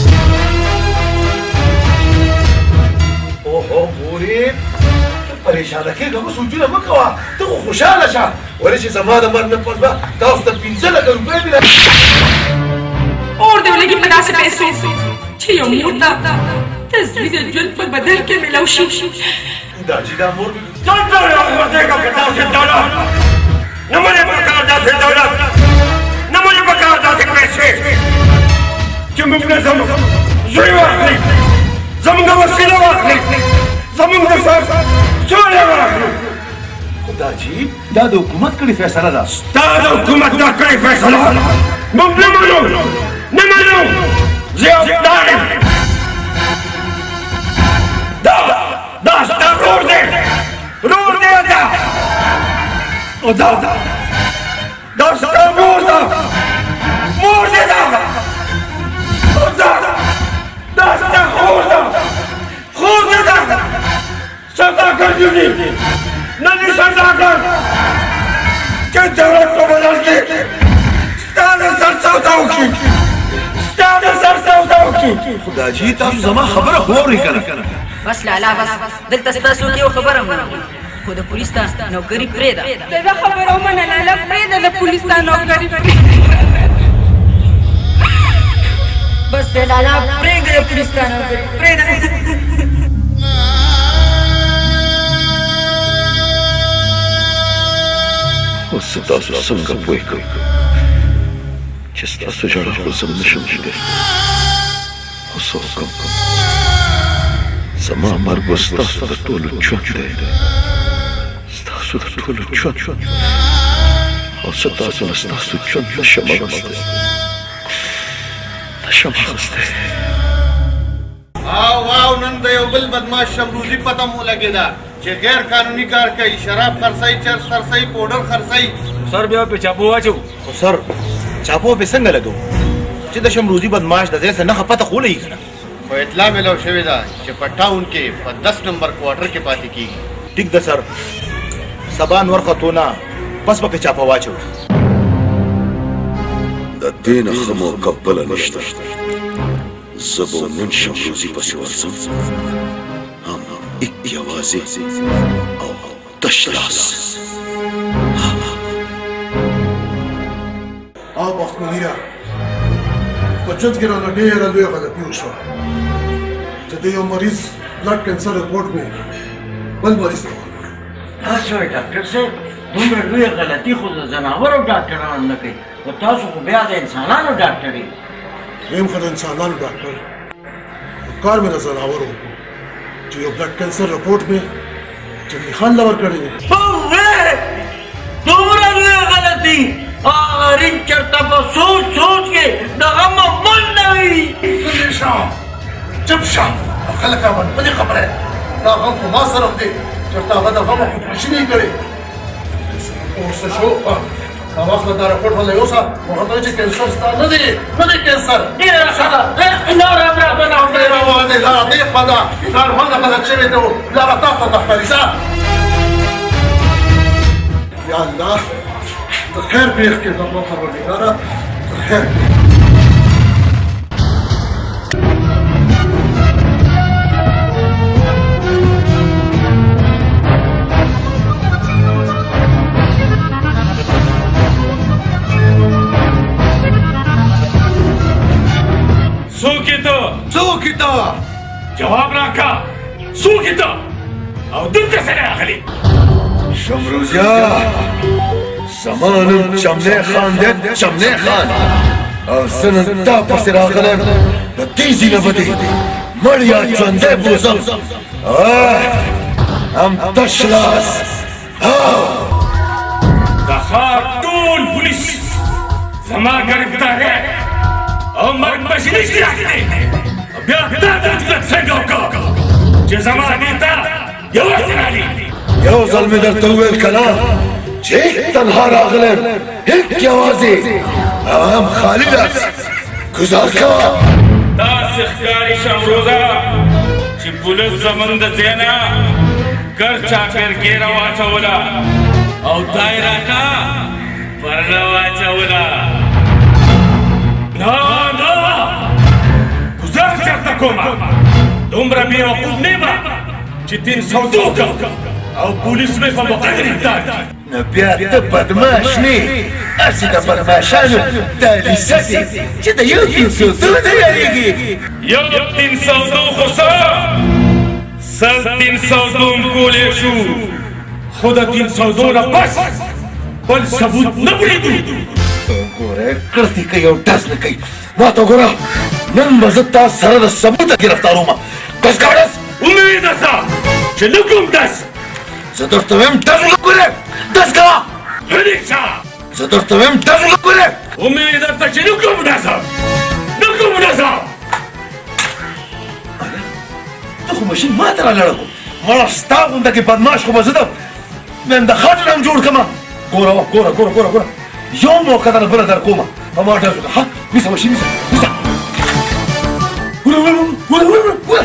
اوهو مورې ته پریشانه کېږه مه سوچونه مه کوه ته خو خوشحاله شه ولې چې زما د مرګ نه پس به تاسو ته پنځه لکه روپۍ مې اور دې ولګي په داسې پیسو چې یو مور ته د زوی د ژوند په بدل کې میلاو شي دا چې دا مور ځان ته ورتېږه که داسې دولت نه مونې پکار داسې دولت نه مونې پکار داسې پیسې چې موږ نه زموږ زوی واخلي زموږ وسیله واخلي زموږ د سر سوله واخلي خدا جی دا د حکومت کړې فیصله ده ستا د حکومت دا کړې فیصله موږ نه منو نه منو زه یوازې یم دا دا ستا رور دی رور دی دا او دا دا ستا مور ده مور دی دا او دا دا ستا خور ده خور دی دا صداقت یونی نه دي صداقت چې دولت په بدل کې ستا د سر سودا وکړي ستا د سر سودا وکړي خدا جی تاسو زما خبره خو اورئ که نه بس لالا بس دلته ستاسو یو خبره منم خو د پولیس ته نوکري پرېږده د ده خبره ومنه لالا پرېږده د پولیس ته نوکري بس لالا پرېږده د پولیس ته نوکري پرېږده اوس تاسو څنګه پوه کړئ چې ستاسو ژړا خو زه نشم لیدلی خو څه وکړم زما مرګ به ستاسو د ټولو ژوند دی ستاسو د ټولو ژوند او زه تاسو نه ستاسو ژوند نشم اخیستی نشم اخیستی او واو نن د یو بل بدماش شمروزي پته مو لګېده چې غیر قانوني کار کوي شراب خرڅوي چرس خرڅوي پوډر خرڅوي سر بیا په چاپو واچو خو سر چاپو پې څنګه لګو چې د شمروزي بدماش د ځای څه نښه پته خو لګي که نه خو اطلاع میلاو شوې ده چې په ټاون کې په دس نمبر کوارټر کې پاتې کېږي ټیک ده سر سبا نور خطو نه بس به پې چاپه واچو د دې نه ښه موقع بله نشته زه به نن شمروزي پسې ورځم یوازې او تش لاس او بخت منیره په ژوند کې رانه ډېره لویه غلطي وشوه چې د یو مریض بلډ کینسر رپورټ مې بل مریض ته ورکړ تاسو وایئ ډاکټر صاحب دومره لویه غلطي خو د ځناورو ډاکټرانو نه کوي خو تاسو خو بیا د انسانانو ډاکټر یې ویم خو د انسانانو ډاکټر کار مې د ځناورو وکړو چې یو بلډ کینسر رپورټ مې چندي خان له ورکړی دی دومره لویه غلطي هغه رین چېرته په سوچ سوچ کې د غم من نه وي غلی شه چپ شه او خلک راباندې بلې خبره دا غم خو ما سره هم دی چېرته هغه د غمه خودکشي نه یې کړې اوس څه شو هغه وخت دا رپورټ باندې یوسه هغه ته وایي چې کینسر ستا نه دی نه دی کینسر ډېره ښه ده لاره هم راته نه ډېره روانې لاره ډېره ده لاره ماته غلط شوې ده لاره تا ته ده ښکاري ځه یا الله ته خیر پېښ کړې زما پروردګاره ته خیر څوک یې ته څوک یې ته جواب راکړه څوک یې ته او دلته څه راغلې شمروزیا زما نوم چمنی خان دی چمنی خان او زه نن تا پسې راغلی له دې ځینه به دې مړ یا ژوندی بوزم هم تش لاس د ښار ټول پولیس زما ګرفتاری او مرګ بشري اشتراک دی بیا تا د جرأت څنګه وکړه چې زما دې ته یوازې رالي یو ځل مې درته وویل که نه چې تنها راغلم هیڅ یوازې هم خالي لاس ګزار کوه داسې ښکاري شمروزه چې پولیس زموږ د ځای نه ګر چاپېر ګیره واچوله او دا یې راته پرله واچوله نه نه ګزار چېرته کومه دومره بېوقوف نه یم چې تین سودو کړم او پولیس مې په موقع ګرفتار کړي نو بیا ته بدماش نه هسې د بدماشانو دا لیسه دي چې د یو تین سودو نه یارېږي یو تین سودو خو څه سل تین سودو م کولی شو خو د تین سودو نه پس بل ثبوت نه پرېږدو ګوره کړتې کوي او ډز نه کوي ما ته ګوره نن به زه تا سره د ثبوته ګرفتاروم ډز کوه ډز امید ده چې نه کوم ډز زه درته وایم ډز وګوره ډز کوه هریچا زه درته وایم ډز وګوره امید ده چې نه کوم ډز نه کوم ډز ته خو ماشین ما ته رالاړه کړو مړه ستا غونده کې بدماش خو به زه د نن د خټو نه هم جوړ کړمه ګوره ګوره ګوره ګوره ګوره یو موقع درله بله در کومه په ما ډز وکړه ها نیسه ماشین نیسه نیسه ګوره ګوره ګوره ګوره ګوره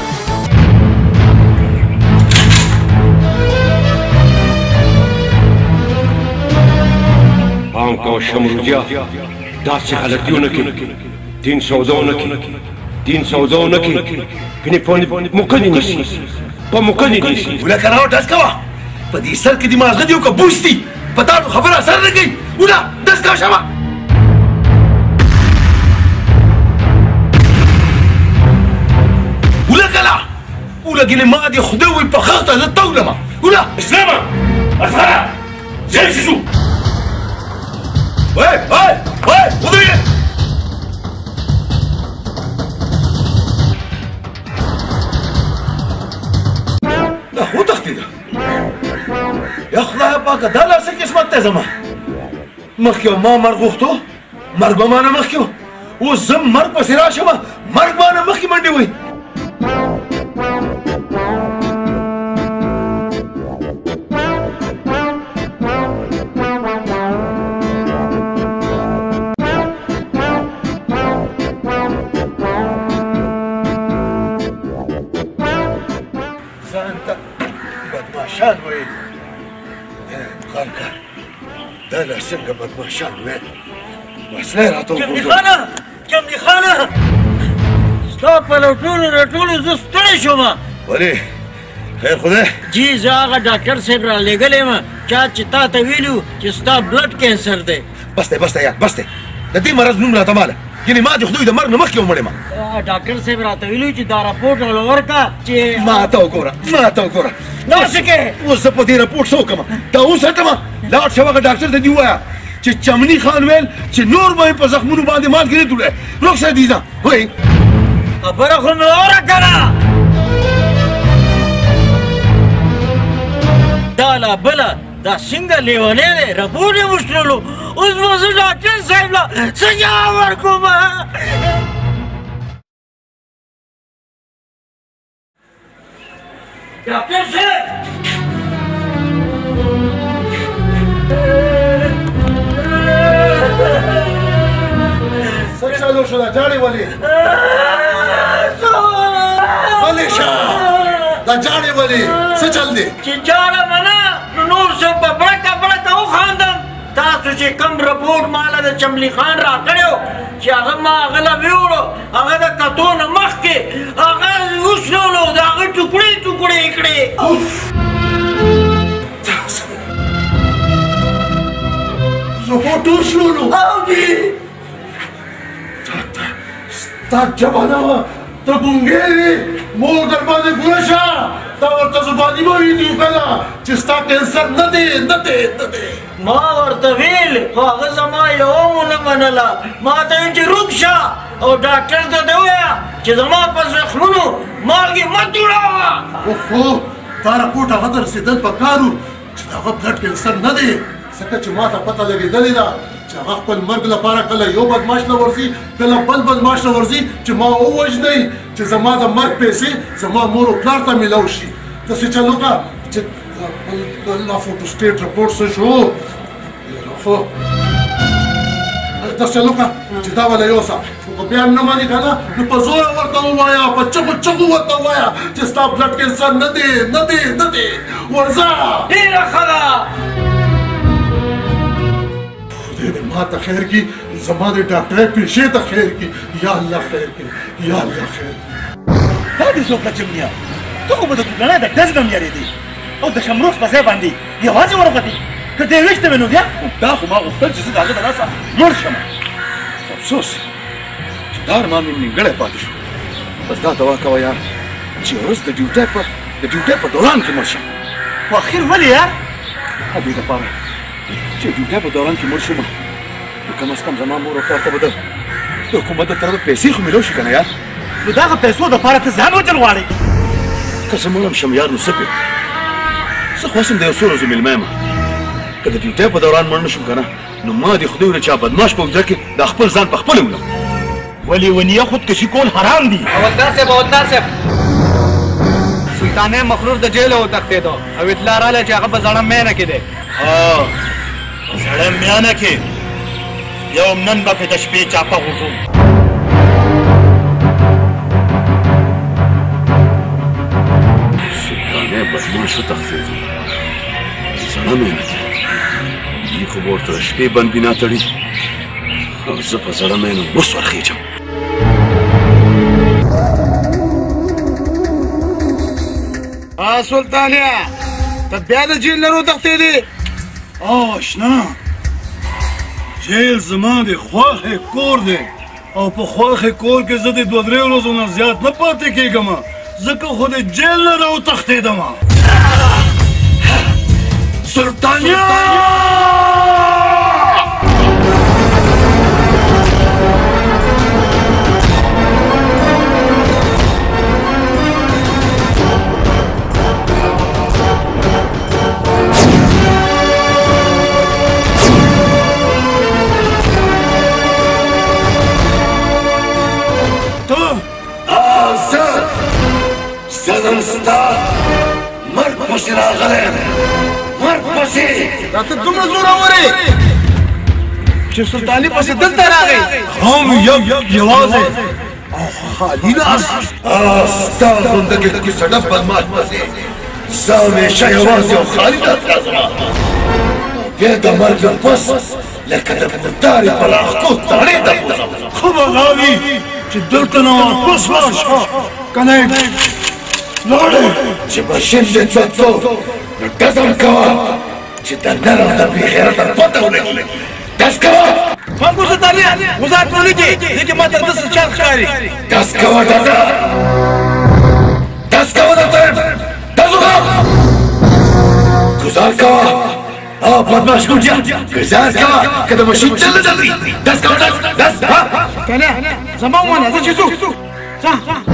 پام کوه شمروزیه داسې غلطي ونه کړي دین سودا ونه کړي دین سودا ونه کړي ګنې په موقع دې نیسي په موقع دې نیسي ولکه راو ډز کوه په دې سر کې دماغ دي او که بوس دي په تا نو خبره اثر نه کوي وله ډز کوه شمه وله که لا وله ګنې ما دې خدای وي په خښته زه تولمه وله اسلامه اصغره زیر شي شو وای وای وای ودرېږه دا خو تښتېده یا خدایه پاکه دا لا څه قسمت دی زما مخکې ما مرګ غوښتو مرګ به مانه مخکې و اوس زه مرګ پسې راشمه مرګ مانه مخکې منډې وایي بدماشان وایي غرقه دا لا څنګه بدماشان وایي وسله یې راته جملي خانه جملي خانه ستا په لټولو رټولو زه ستړی شوم ولې خیر خدای جی زه هغه ډاکټر صاحب را لېږلی یم چا چې تا ته ویلي وو چې ستا بلډ کینسر دی بس دی بس دی یار بس دی د دې مرض نوم راته ماله یعنې ما د خدای د مرګ نه مخکې ومړې ما ډاکټر صاحب راته ویلي وو چې دا راپورټ راله ورکړه چې ما ته وګوره ما ته وګوره داسې کې اوس زه په دې راپورټ څه وکړم دا اوس هټمه لاړ شه هغه ډاکټر ته دې ووایه چې چمني خان ویل چې نور به یې په زخمونو باندې مالګې نه توړی روغ شه دې ځه وایي خبره خو مې واوره که نه دا لا بله دا څنګه لیونی دی راپورټ یې وشلولو اوس به زه ډاکټر صاحب له څه جواب ورکوم ډاکټر صاحب څه چالو شو دا جاړې ولې غلی شه دا جاړې ولې څه چل دی چې جاړم نه نو نور څه په بړکه بړکه وخاندم تاسو چې کوم رپورټ ماله د چملي خان راکړی و چې هغه ما هغه له ویوړو هغه د کتو نه مخکې هغه وشلولو د هغه ټوکړې ټوکړې یې کړې رپورټ وشلولو او جي ستا ژبه نه وه ته ګونګې وې مور در باندې ګوره شه تا ورته زباني مه ویلي که نه چې ستا کینسر نه دی نه دی نه دی ما ورته ویل خو هغه زما یوه مو نه منله ما ته ویل چې روږ شه او ډاکټر ته دې ووایه چې زما په زخمونو مالګې مه جوړوه. اوهو دا رپورټ هغه ته رسېدل پکار و چې د هغه بلډ کینسر نه دی، ځکه چې ما ته پته لګېدلې ده چې هغه خپل مرګ لپاره کله یو بدماش له ورځي کله بل بدماش له ورځي چې ما ووژنئ چې زما د مرګ پیسې زما مور او پلار ته میلاو شي. داسې چل وکړه چې دا فوټوسټیټ رپورټ څه شو داسې چل وکړه چې دا وله یوسه خو که بیا نه مانې که نه نو په زوره ورته ووایه په چغو چغو ورته ووایه چې ستا بلډ کینسر نه دی نه دی نه دی ورځه ډېره ښه ده. خدای دې ما ته خیر کړي زما د ډاکټرۍ پیشې ته خیر کړي یا الله خیر کړي یا الله خیر کړي. دا دې څوک چمنیا ته خو به د کورنۍ د ډز نه یارېدې او د شمروخ په ځای باندې یوازې ورغتې که دې ویشته وې نو بیا دا خو ما غوښتل چې زه د هغه د لاسه مړ شم. افسوس چې دا ارمان مې نیمګړی پاتې شو. بس دا دوا کوه یار چې اوس د ډیوټۍ په د ډیوټۍ په دوران کې مړ شم. خو اخر ولې یار هغوی دپاره چې ډیوټۍ په دوران کې مړ شوم نو کم از کم زما مور او پلار ته به د د حکومت د طرفه پیسې خو میلاو شي که نه یار. نو د هغه پیسو دپاره ته ځان وجل غواړې؟ که زه مړم شم یار نو څه پرې زه خو د یو څو ورځو میلمه یم. که د ډیوټۍ په دوران مړ نه شم که نه نو ما دې خدای ویله چې بدماش په اوږده کې د خپل ځان په خپله ولم. ولې ونیه خودکشي کول حرام دي. حوالدار صاحب حوالدار صاحب سلطانه مخلور د جیله وتښتېدو او اطلاع راغله چې هغه په زړه میانه کې دی. زړه میانه کې یو نن به پې د شپې چاپه غورځوم. سلطانه بدماش وتښتېدو زړه میانه کې دوی خو به ورته د شپې بندبینا تړي او زه په زړه مینو اوس ورخېجم. سلطانیه ته بیا د جیل نه وتښتېدې؟ آشنا جیل زما د خوښې کور دی او په خوښې کور کې زه د دوه درې ورځو نه زیات نه پاتې کېږم ځکه خو د جیل نه راوتښتېدم. سلطانیه زنم ستا مرګ پسې راغلی یم مرګ پسې. دا ته دومره زورور یې چې سلطاني پسې دلته راغی؟ هم یم یوازې او خالي لاس. ستا غوندکې کیسه ډب بدماش پسې زه همیشه یوازې او خالي لاس راځم. بیا د مرګ نه پس لکه د پورتارې په لاښکو تاړې ته بوځم. ښه به دا وي چې دلته نه واپس لاړ شه که نه لاړې چې ماشین دې څوڅو نو ډزم کوه چې د نر او د بېغیرته پته ولګي. ډز کوه پام وکړه سلطانیه وضاحت ونه کړې دې کې ما ته داسې چل ښکاري. ډز کوه ډزه ډز کوه درته ډز وکړه ګزار کوه او بدماش ګوډیا ګزار کوه که د ماشین چل نه ځي ډز کوه ډز ډز کنه زما ومنه زه چې ځو ځه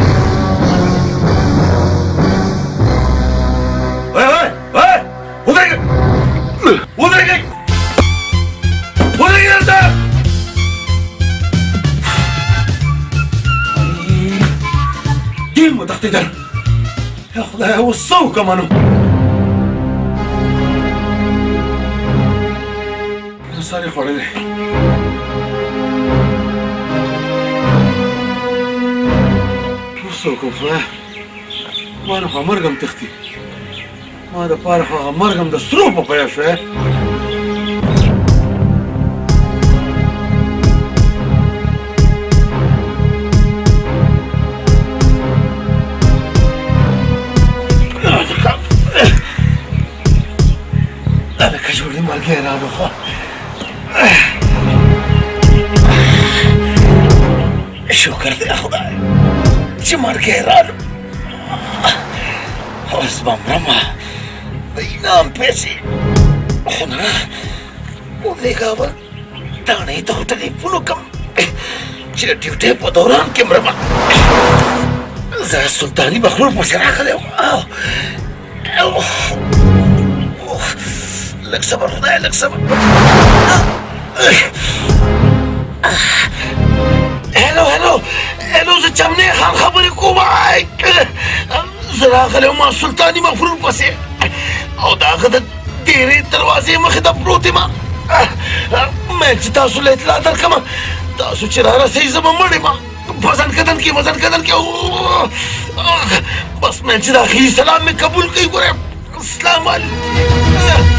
وای وای وای ودرېږئ ودرېږئ ودرېږئ دلته. ډېر وتښتېدل. یا خدایه اوس څه وکړم نو؟ سر یې خوړلی. اوس څه وکړم خدایه؟ ما نه خو مرګ هم تښتي. ما دپاره خو هغه مرګ هم د سرو په بیه شوی. هلکه جوړې مرګی رالو خو شکر دی خدای چې مرګی رالو. اوس به مرمه د انعام پیسې خو نه ودرېږه اول داڼې ته خو ټلیفون وکړم چې د ډیوټۍ په دوران کې مرمه زه سلطاني مخلوق پسې راغلی وم لږ صبر خدایه لږ صبر هلو هلو هلو زه چمنې خان خبرې کوم زه راغلی وم سلطاني مغفور پسې او د هغه د ډېرې دروازې مخې ته پروت یم مې چې تاسو له اطلاع درکړم تاسو چې رارسئ زه به مړ یم وزن کدن کې وزن کدن کې بس مې چې د اخري سلام مې قبول کړي ګوره السلام علیکم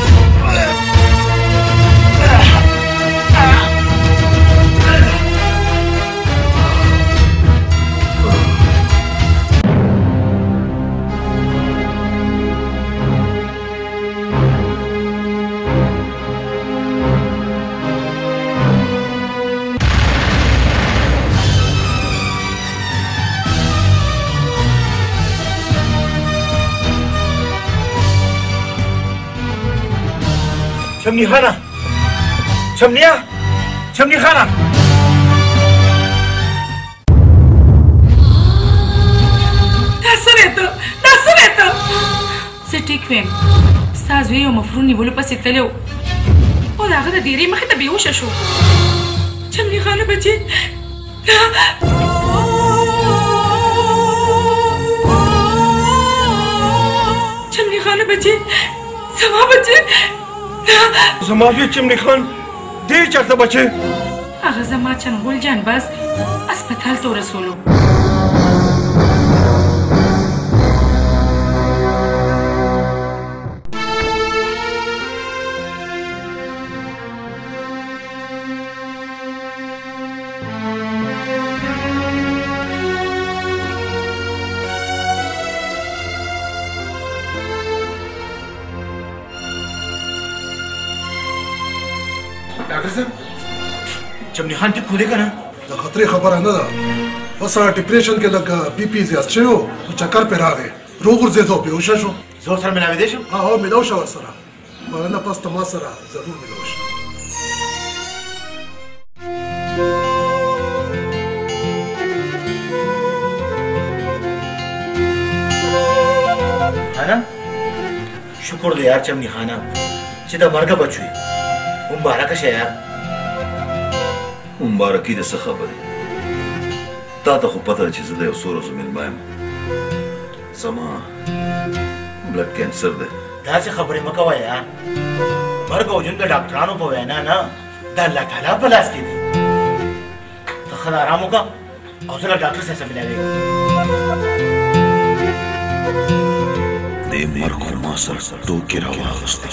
چمنی خانه چمنیا چمنی خانه دا څه دی دا څه دی ته زه ټیک ویم ستا زوی یو مفرون نیولو پسې تللی و او د هغه د ډېرې مخې ته بېهوشه شو چمنی خانه بچې چمنی خانه بچې زما بچې زما زوی چمنی خان دی چېرته بچې هغه زما چنګول جان بس اسپتال ته ورسولو ډاکټر صاحب چمنی خان ټیک خو دی که نه د خطرې خبره نه ده بس هغه ډپریشن کې لږ بي پي زیات شوی و نو چکر پرې راغی روغ غورځېد او بېهوشه شو زه ورسره ملاوېدی شم ها هو ملاو شه ورسره مننه پس ته ما سره ضرور ملاو شه خانه شکر دی یار چمنی خانه چې د مرګه بچ شوې مبارکه شه یار مبارکي د څه خبرې تا ته خو پته ده چې زه د یو څو ورځو مېلمه یم زما بلډ کینسر دی داسې خبرې مه کوه یار مرګ او ژوند د ډاکټرانو په وینا نه د الله تعالی په لاس کې دی ته ښه ارام وکړه او زه له ډاکټر صاحب سره ملاوېږم دې مرګ خو ما سره ټوکې راواخیستې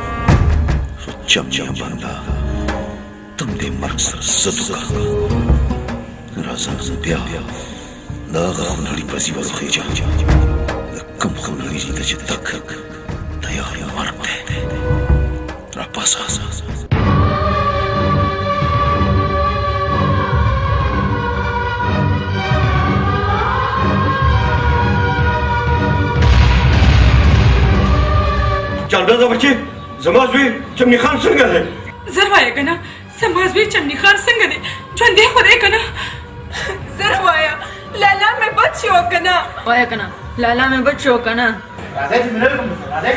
چمنیا بنده تم دې مرګ سره ضد وکړه راځه بیا د هغه خونړي پسې ورخېږه د کوم خونړي ته چې تک تیار مرګ دی راپاسه جانډازه بچې زما زوی چمنی خان څنګه دی زر وایه که نه زما زوی چمنی خان څنګه دی ژوندی خو دی که نه زر وایه لالا مې بد شو که نه وایه که نه لالا مې بد شو که نه راځئ چې ملل کوم راځئ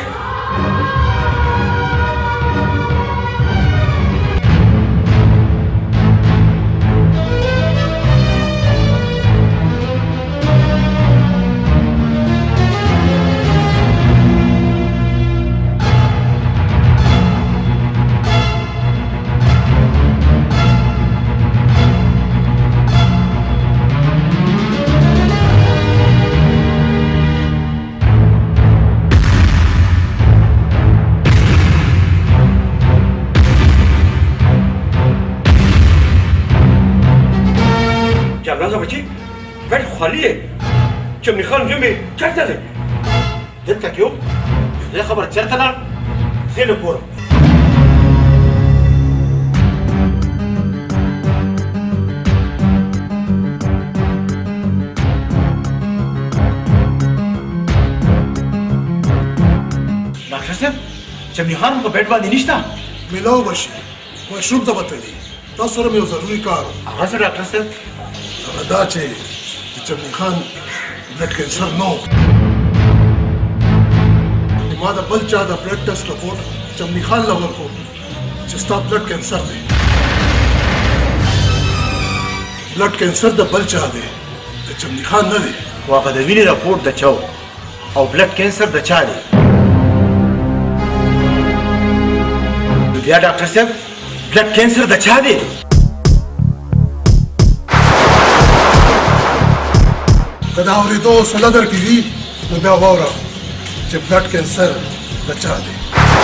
جانډازه بچې ګاډي خو خالي دی چمنی خان زوی مې چېرته دی دلته کې و زه خبره چېرته لاړ زه یې نه ګورم ډاکټر صاحب چمنی خان په بیډ باندې نشته ملاو به شي واشروم ته به تلي تاسو سره مې یو ضروري کار و هغه څه ډاکټر صاحب دا چې د چمني خان بلډ کینسر نو ما د بل چا د بلډ ټیسټ رپورټ چمني خان له ورکړو چې ستا بلډ کینسر دی بلډ کینسر د بل چا دی د چمني خان نه دی خو هغه د وینې رپورټ د چا او بلډ کینسر د چا دی نو بیا ډاکټر صاحب بلډ کینسر د چا دی که دا اورېدو سله درکې وي نو بیا واوره چې بلډ کینسر د چا دی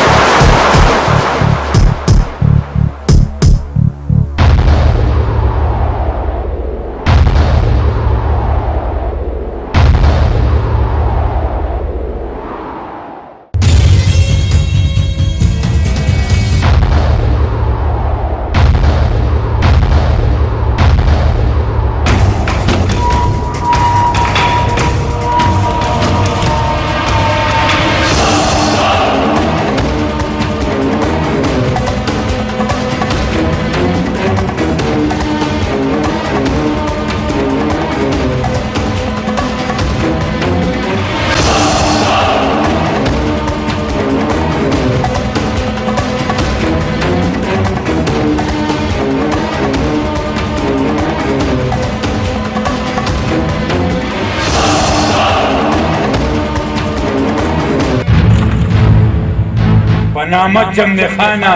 نامه چمني خانه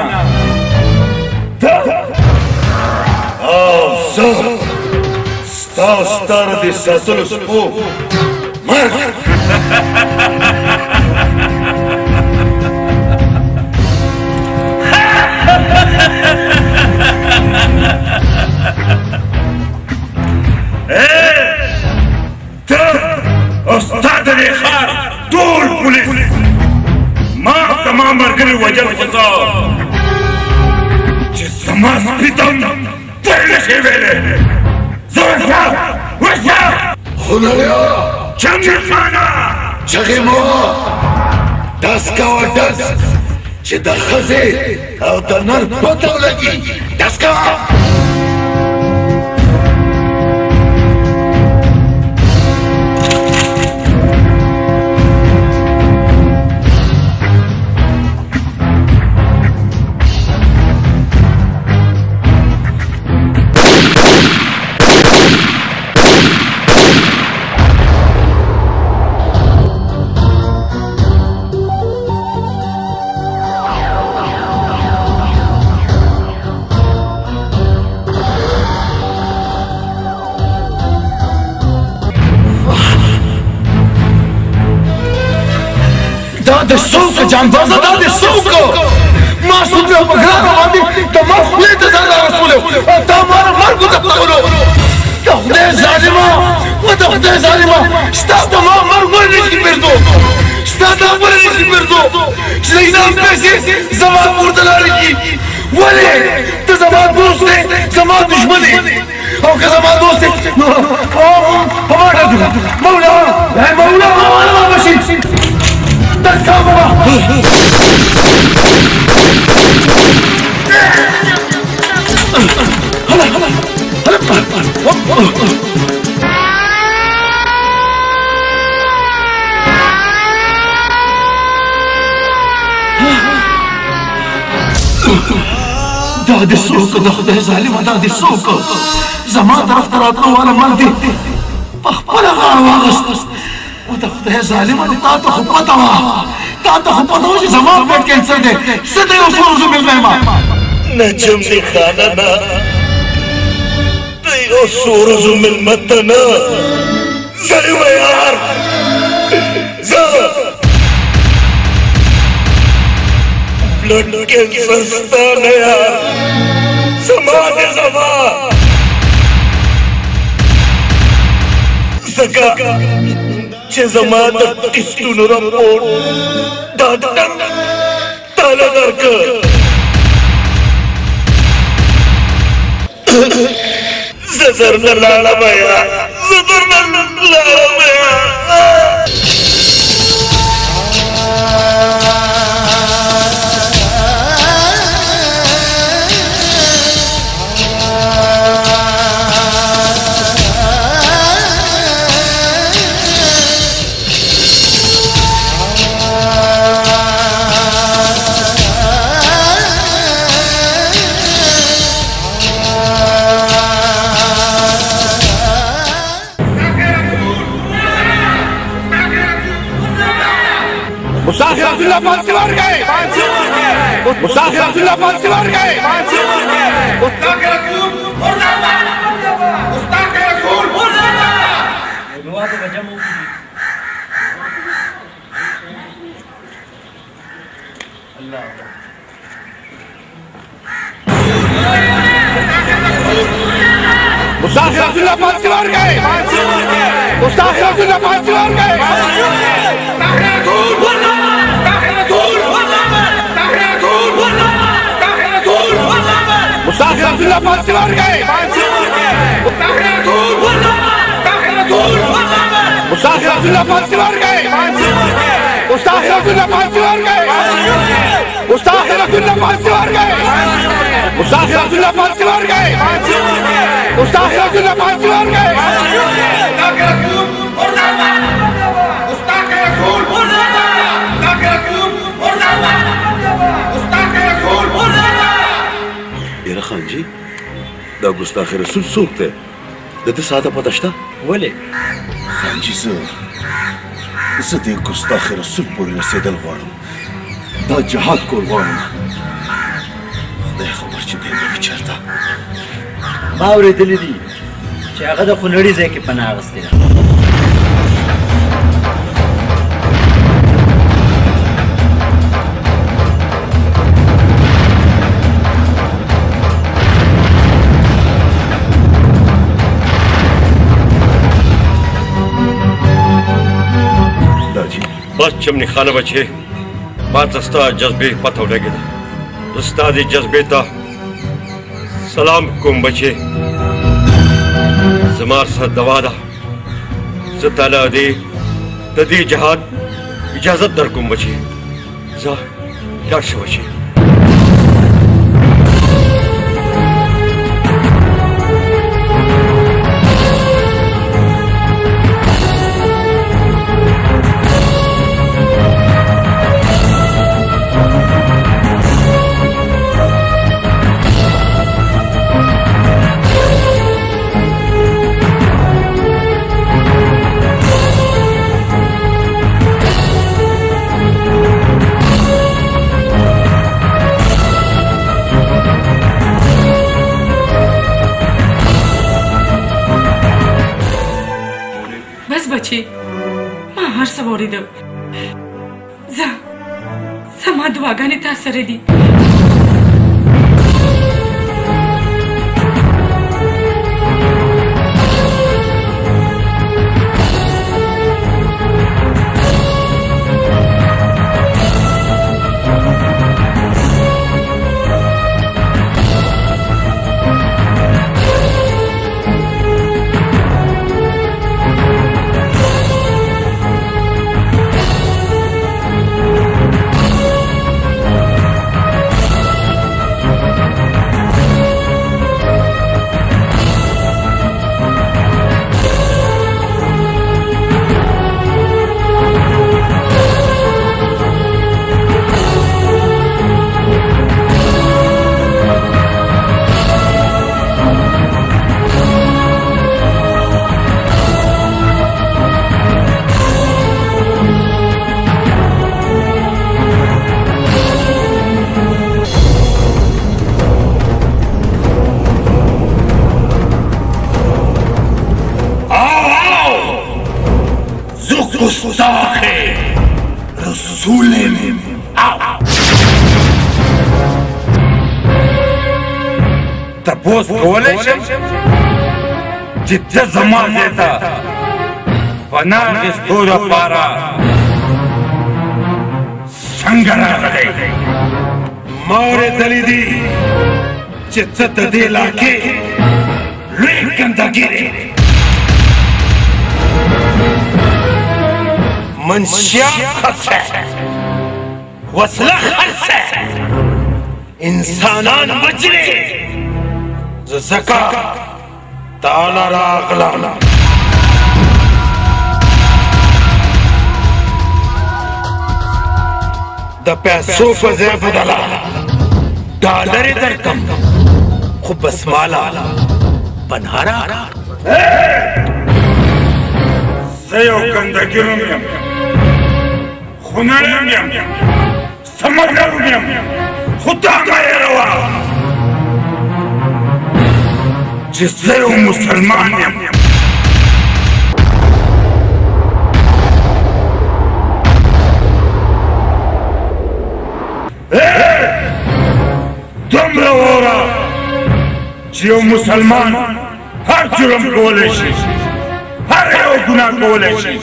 او زه ستا ستاره د ساتلو سپو مرګ ته استاد دې ښار ټول پولیس ما تمام مرګري وجل خدا چې زما سپیتم ته نشي ویلې زوجا وجا خدایا چمني خانه چغې مو داس کوه داس چې د ښځې او د نر پته ولګي داس کوه د څوک جانبازه دا د څوک ما څومره په ګرانه باندې د مرګ خولې ته ځان راسولی او تا ما له مرګو ته پتولو د خدای ظالمه و د خدای ظالمه ستا په ما مرګ ولې نشي پېرزو ستا دا ولې نشي پېرزو چې د انعام پیسې زما پورته لاړې کي ولې ته زما دوست دی زما دښمن یې او که زما دوست دی نو په ما ډزو مولا مولا مولا بشي Let's go, Mama! Hala, hala, hala, دا د څوک د خدای ظالمه دا د څوک زما طرف ته راتلو والا مرګ دی په خپله غاړه واغست و د خدای ظالمه تا ته خو پته وه تا ته خو پته وه چې زما بلډ کینسر دی زه ته یو څو ورځو مېلمه یم نه چمني خانه نه ته یو څو ورځو مېلمه ته نه زه یم یار زه بلډ کینسر ستا نه یار زما دی زما ځکه چې زما د ټسټونو رپورټ ډاکټر تاله درکړ زه درنه لاړم یار زه درنه لاړم یار रसूलुल्लाह पाक से मर गए मुस्ताक रसूलुल्लाह पाक से मर गए मुस्ताक रसूल मुर्दाबाद मुस्ताक रसूल मुर्दाबाद दुआ तो बजा मुंह की अल्लाह मुस्ताक रसूलुल्लाह पाक से मर गए मुस्ताक रसूलुल्लाह पाक से मर गए मुस्ताक रसूल मुर्दाबाद मुस्ताक रसूल मुर्दाबाद मुस्ताक रसूल मुर्दाबाद मुस्ताक रसूलुल्लाह पाक से मर गए मुस्ताक रसूल मुर्दाबाद मुस्ताक रसूलुल्लाह पाक से मर गए मुस्ताक रसूलुल्लाह पाक से मर गए मुस्ताक रसूलुल्लाह पाक से मर गए मुस्ताक रसूलुल्लाह पाक से मर गए मुस्ताक रसूलुल्लाह पाक से मर गए मुस्ताक रसूल मुर्दाबाद मुस्ताक रसूल मुर्दाबाद मुस्ताक रसूल मुर्दाबाद मुस्ताक रसूल मुर्दाबाद यार खान जी دا ګستاخ رسول څوک دی د دې ساده پته شته ولې خان جي زه زه د ګستاخ رسول پورې رسېدل غواړم دا جهاد کول غواړم خدای خبر چې دی به چېرته ما اورېدلي دي چې هغه د خونړي ځای کې پناه اخیستې ده बस चमनी खाना बचे बात रस्ता जज्बे पता लगे रस्ता दे जज्बे ता सलाम कुम बचे जमार सा दवादा सताला दे तदी जहाद इजाजत दर कुम बचे जा लाश बचे ما هر څه واورېدل زه زما دعاګانې تا سره دي गुस्ताख रसूल तपोस कोले जित जमा देता वना स्तोरा पारा संगरा गले मारे दलीदी चित्त तदेला के लेकिन दगिरे منشیا خرسه وصله خرسه انسانان بجری زکا تعالی را اغلانا د پیسو په ځای بدلا ډالر درکم خو بس مالا بنهارا زه یو ګندګیرم یم خونړی یم سمګر یم خو تا مه هېروه چې زه یو مسلمان یم دومره واوره چې یو مسلمان هر جرم کولی شي هر یو ګناه کولی شي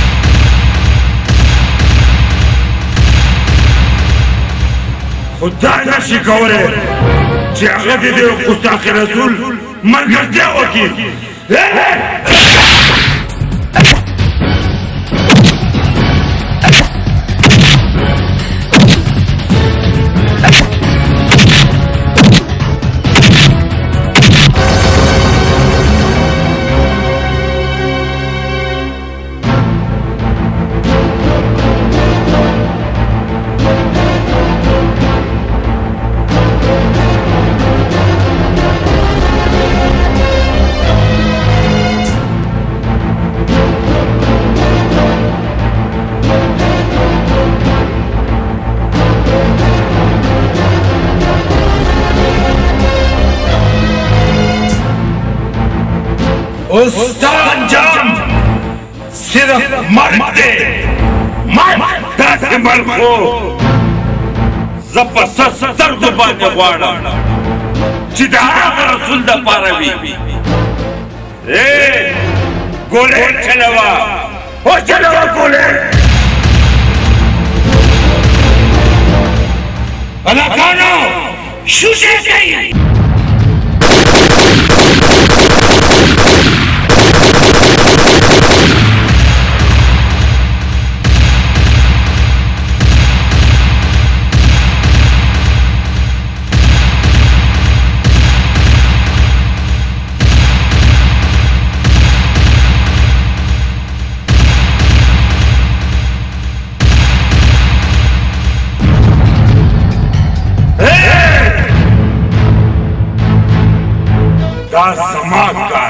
خو دا نشي کولی چې هغه د دې ګستاخ رسول ملګرتیا وکړي उसका अंजाम सिर्फ मर्द दे मर्द दस मर्द को जबरदस्तर दुबाने वाड़ा चिदारा रसूल दा पारवी ए गोले चलवा ओ चलवा गोले अलाकानो शूशे चाहिए का समाकार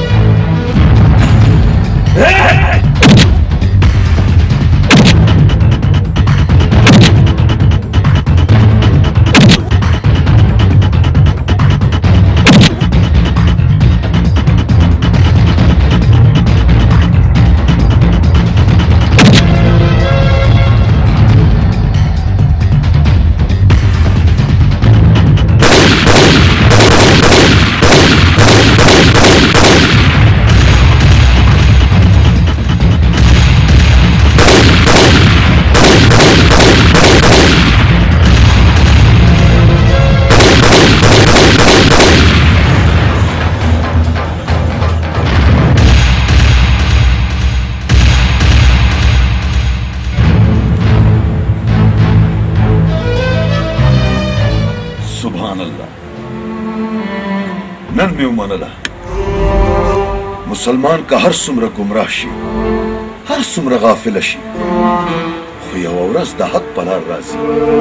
नन में उमानला मुसलमान का हर सुमर गुमराह शी हर सुमर गाफिल शी खो यव औरस द हक पलार राजी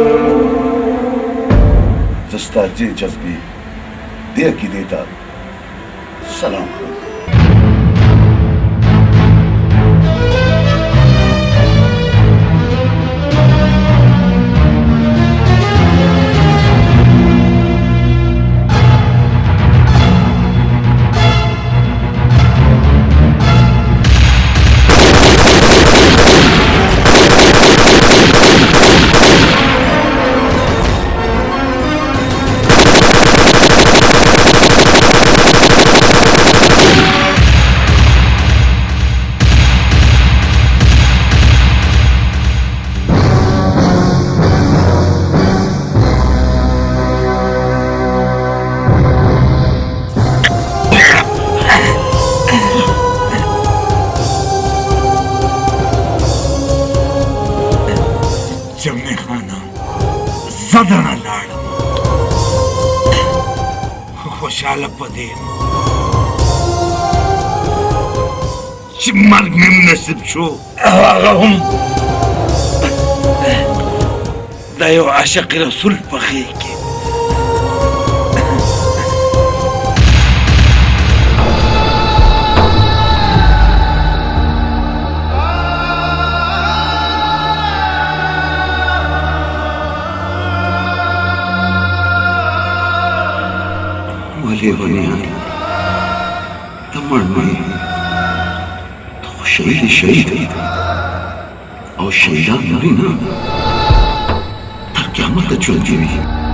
जस्ता जे जज्बी दे की देता सलाम सदन लाड़ खुशाल पदे मर्ग में नसीब शो हम दयो आशिक रसूल पखी के شهید شهید دی او شهیدان مړي نه تر قیامته ژوندي وي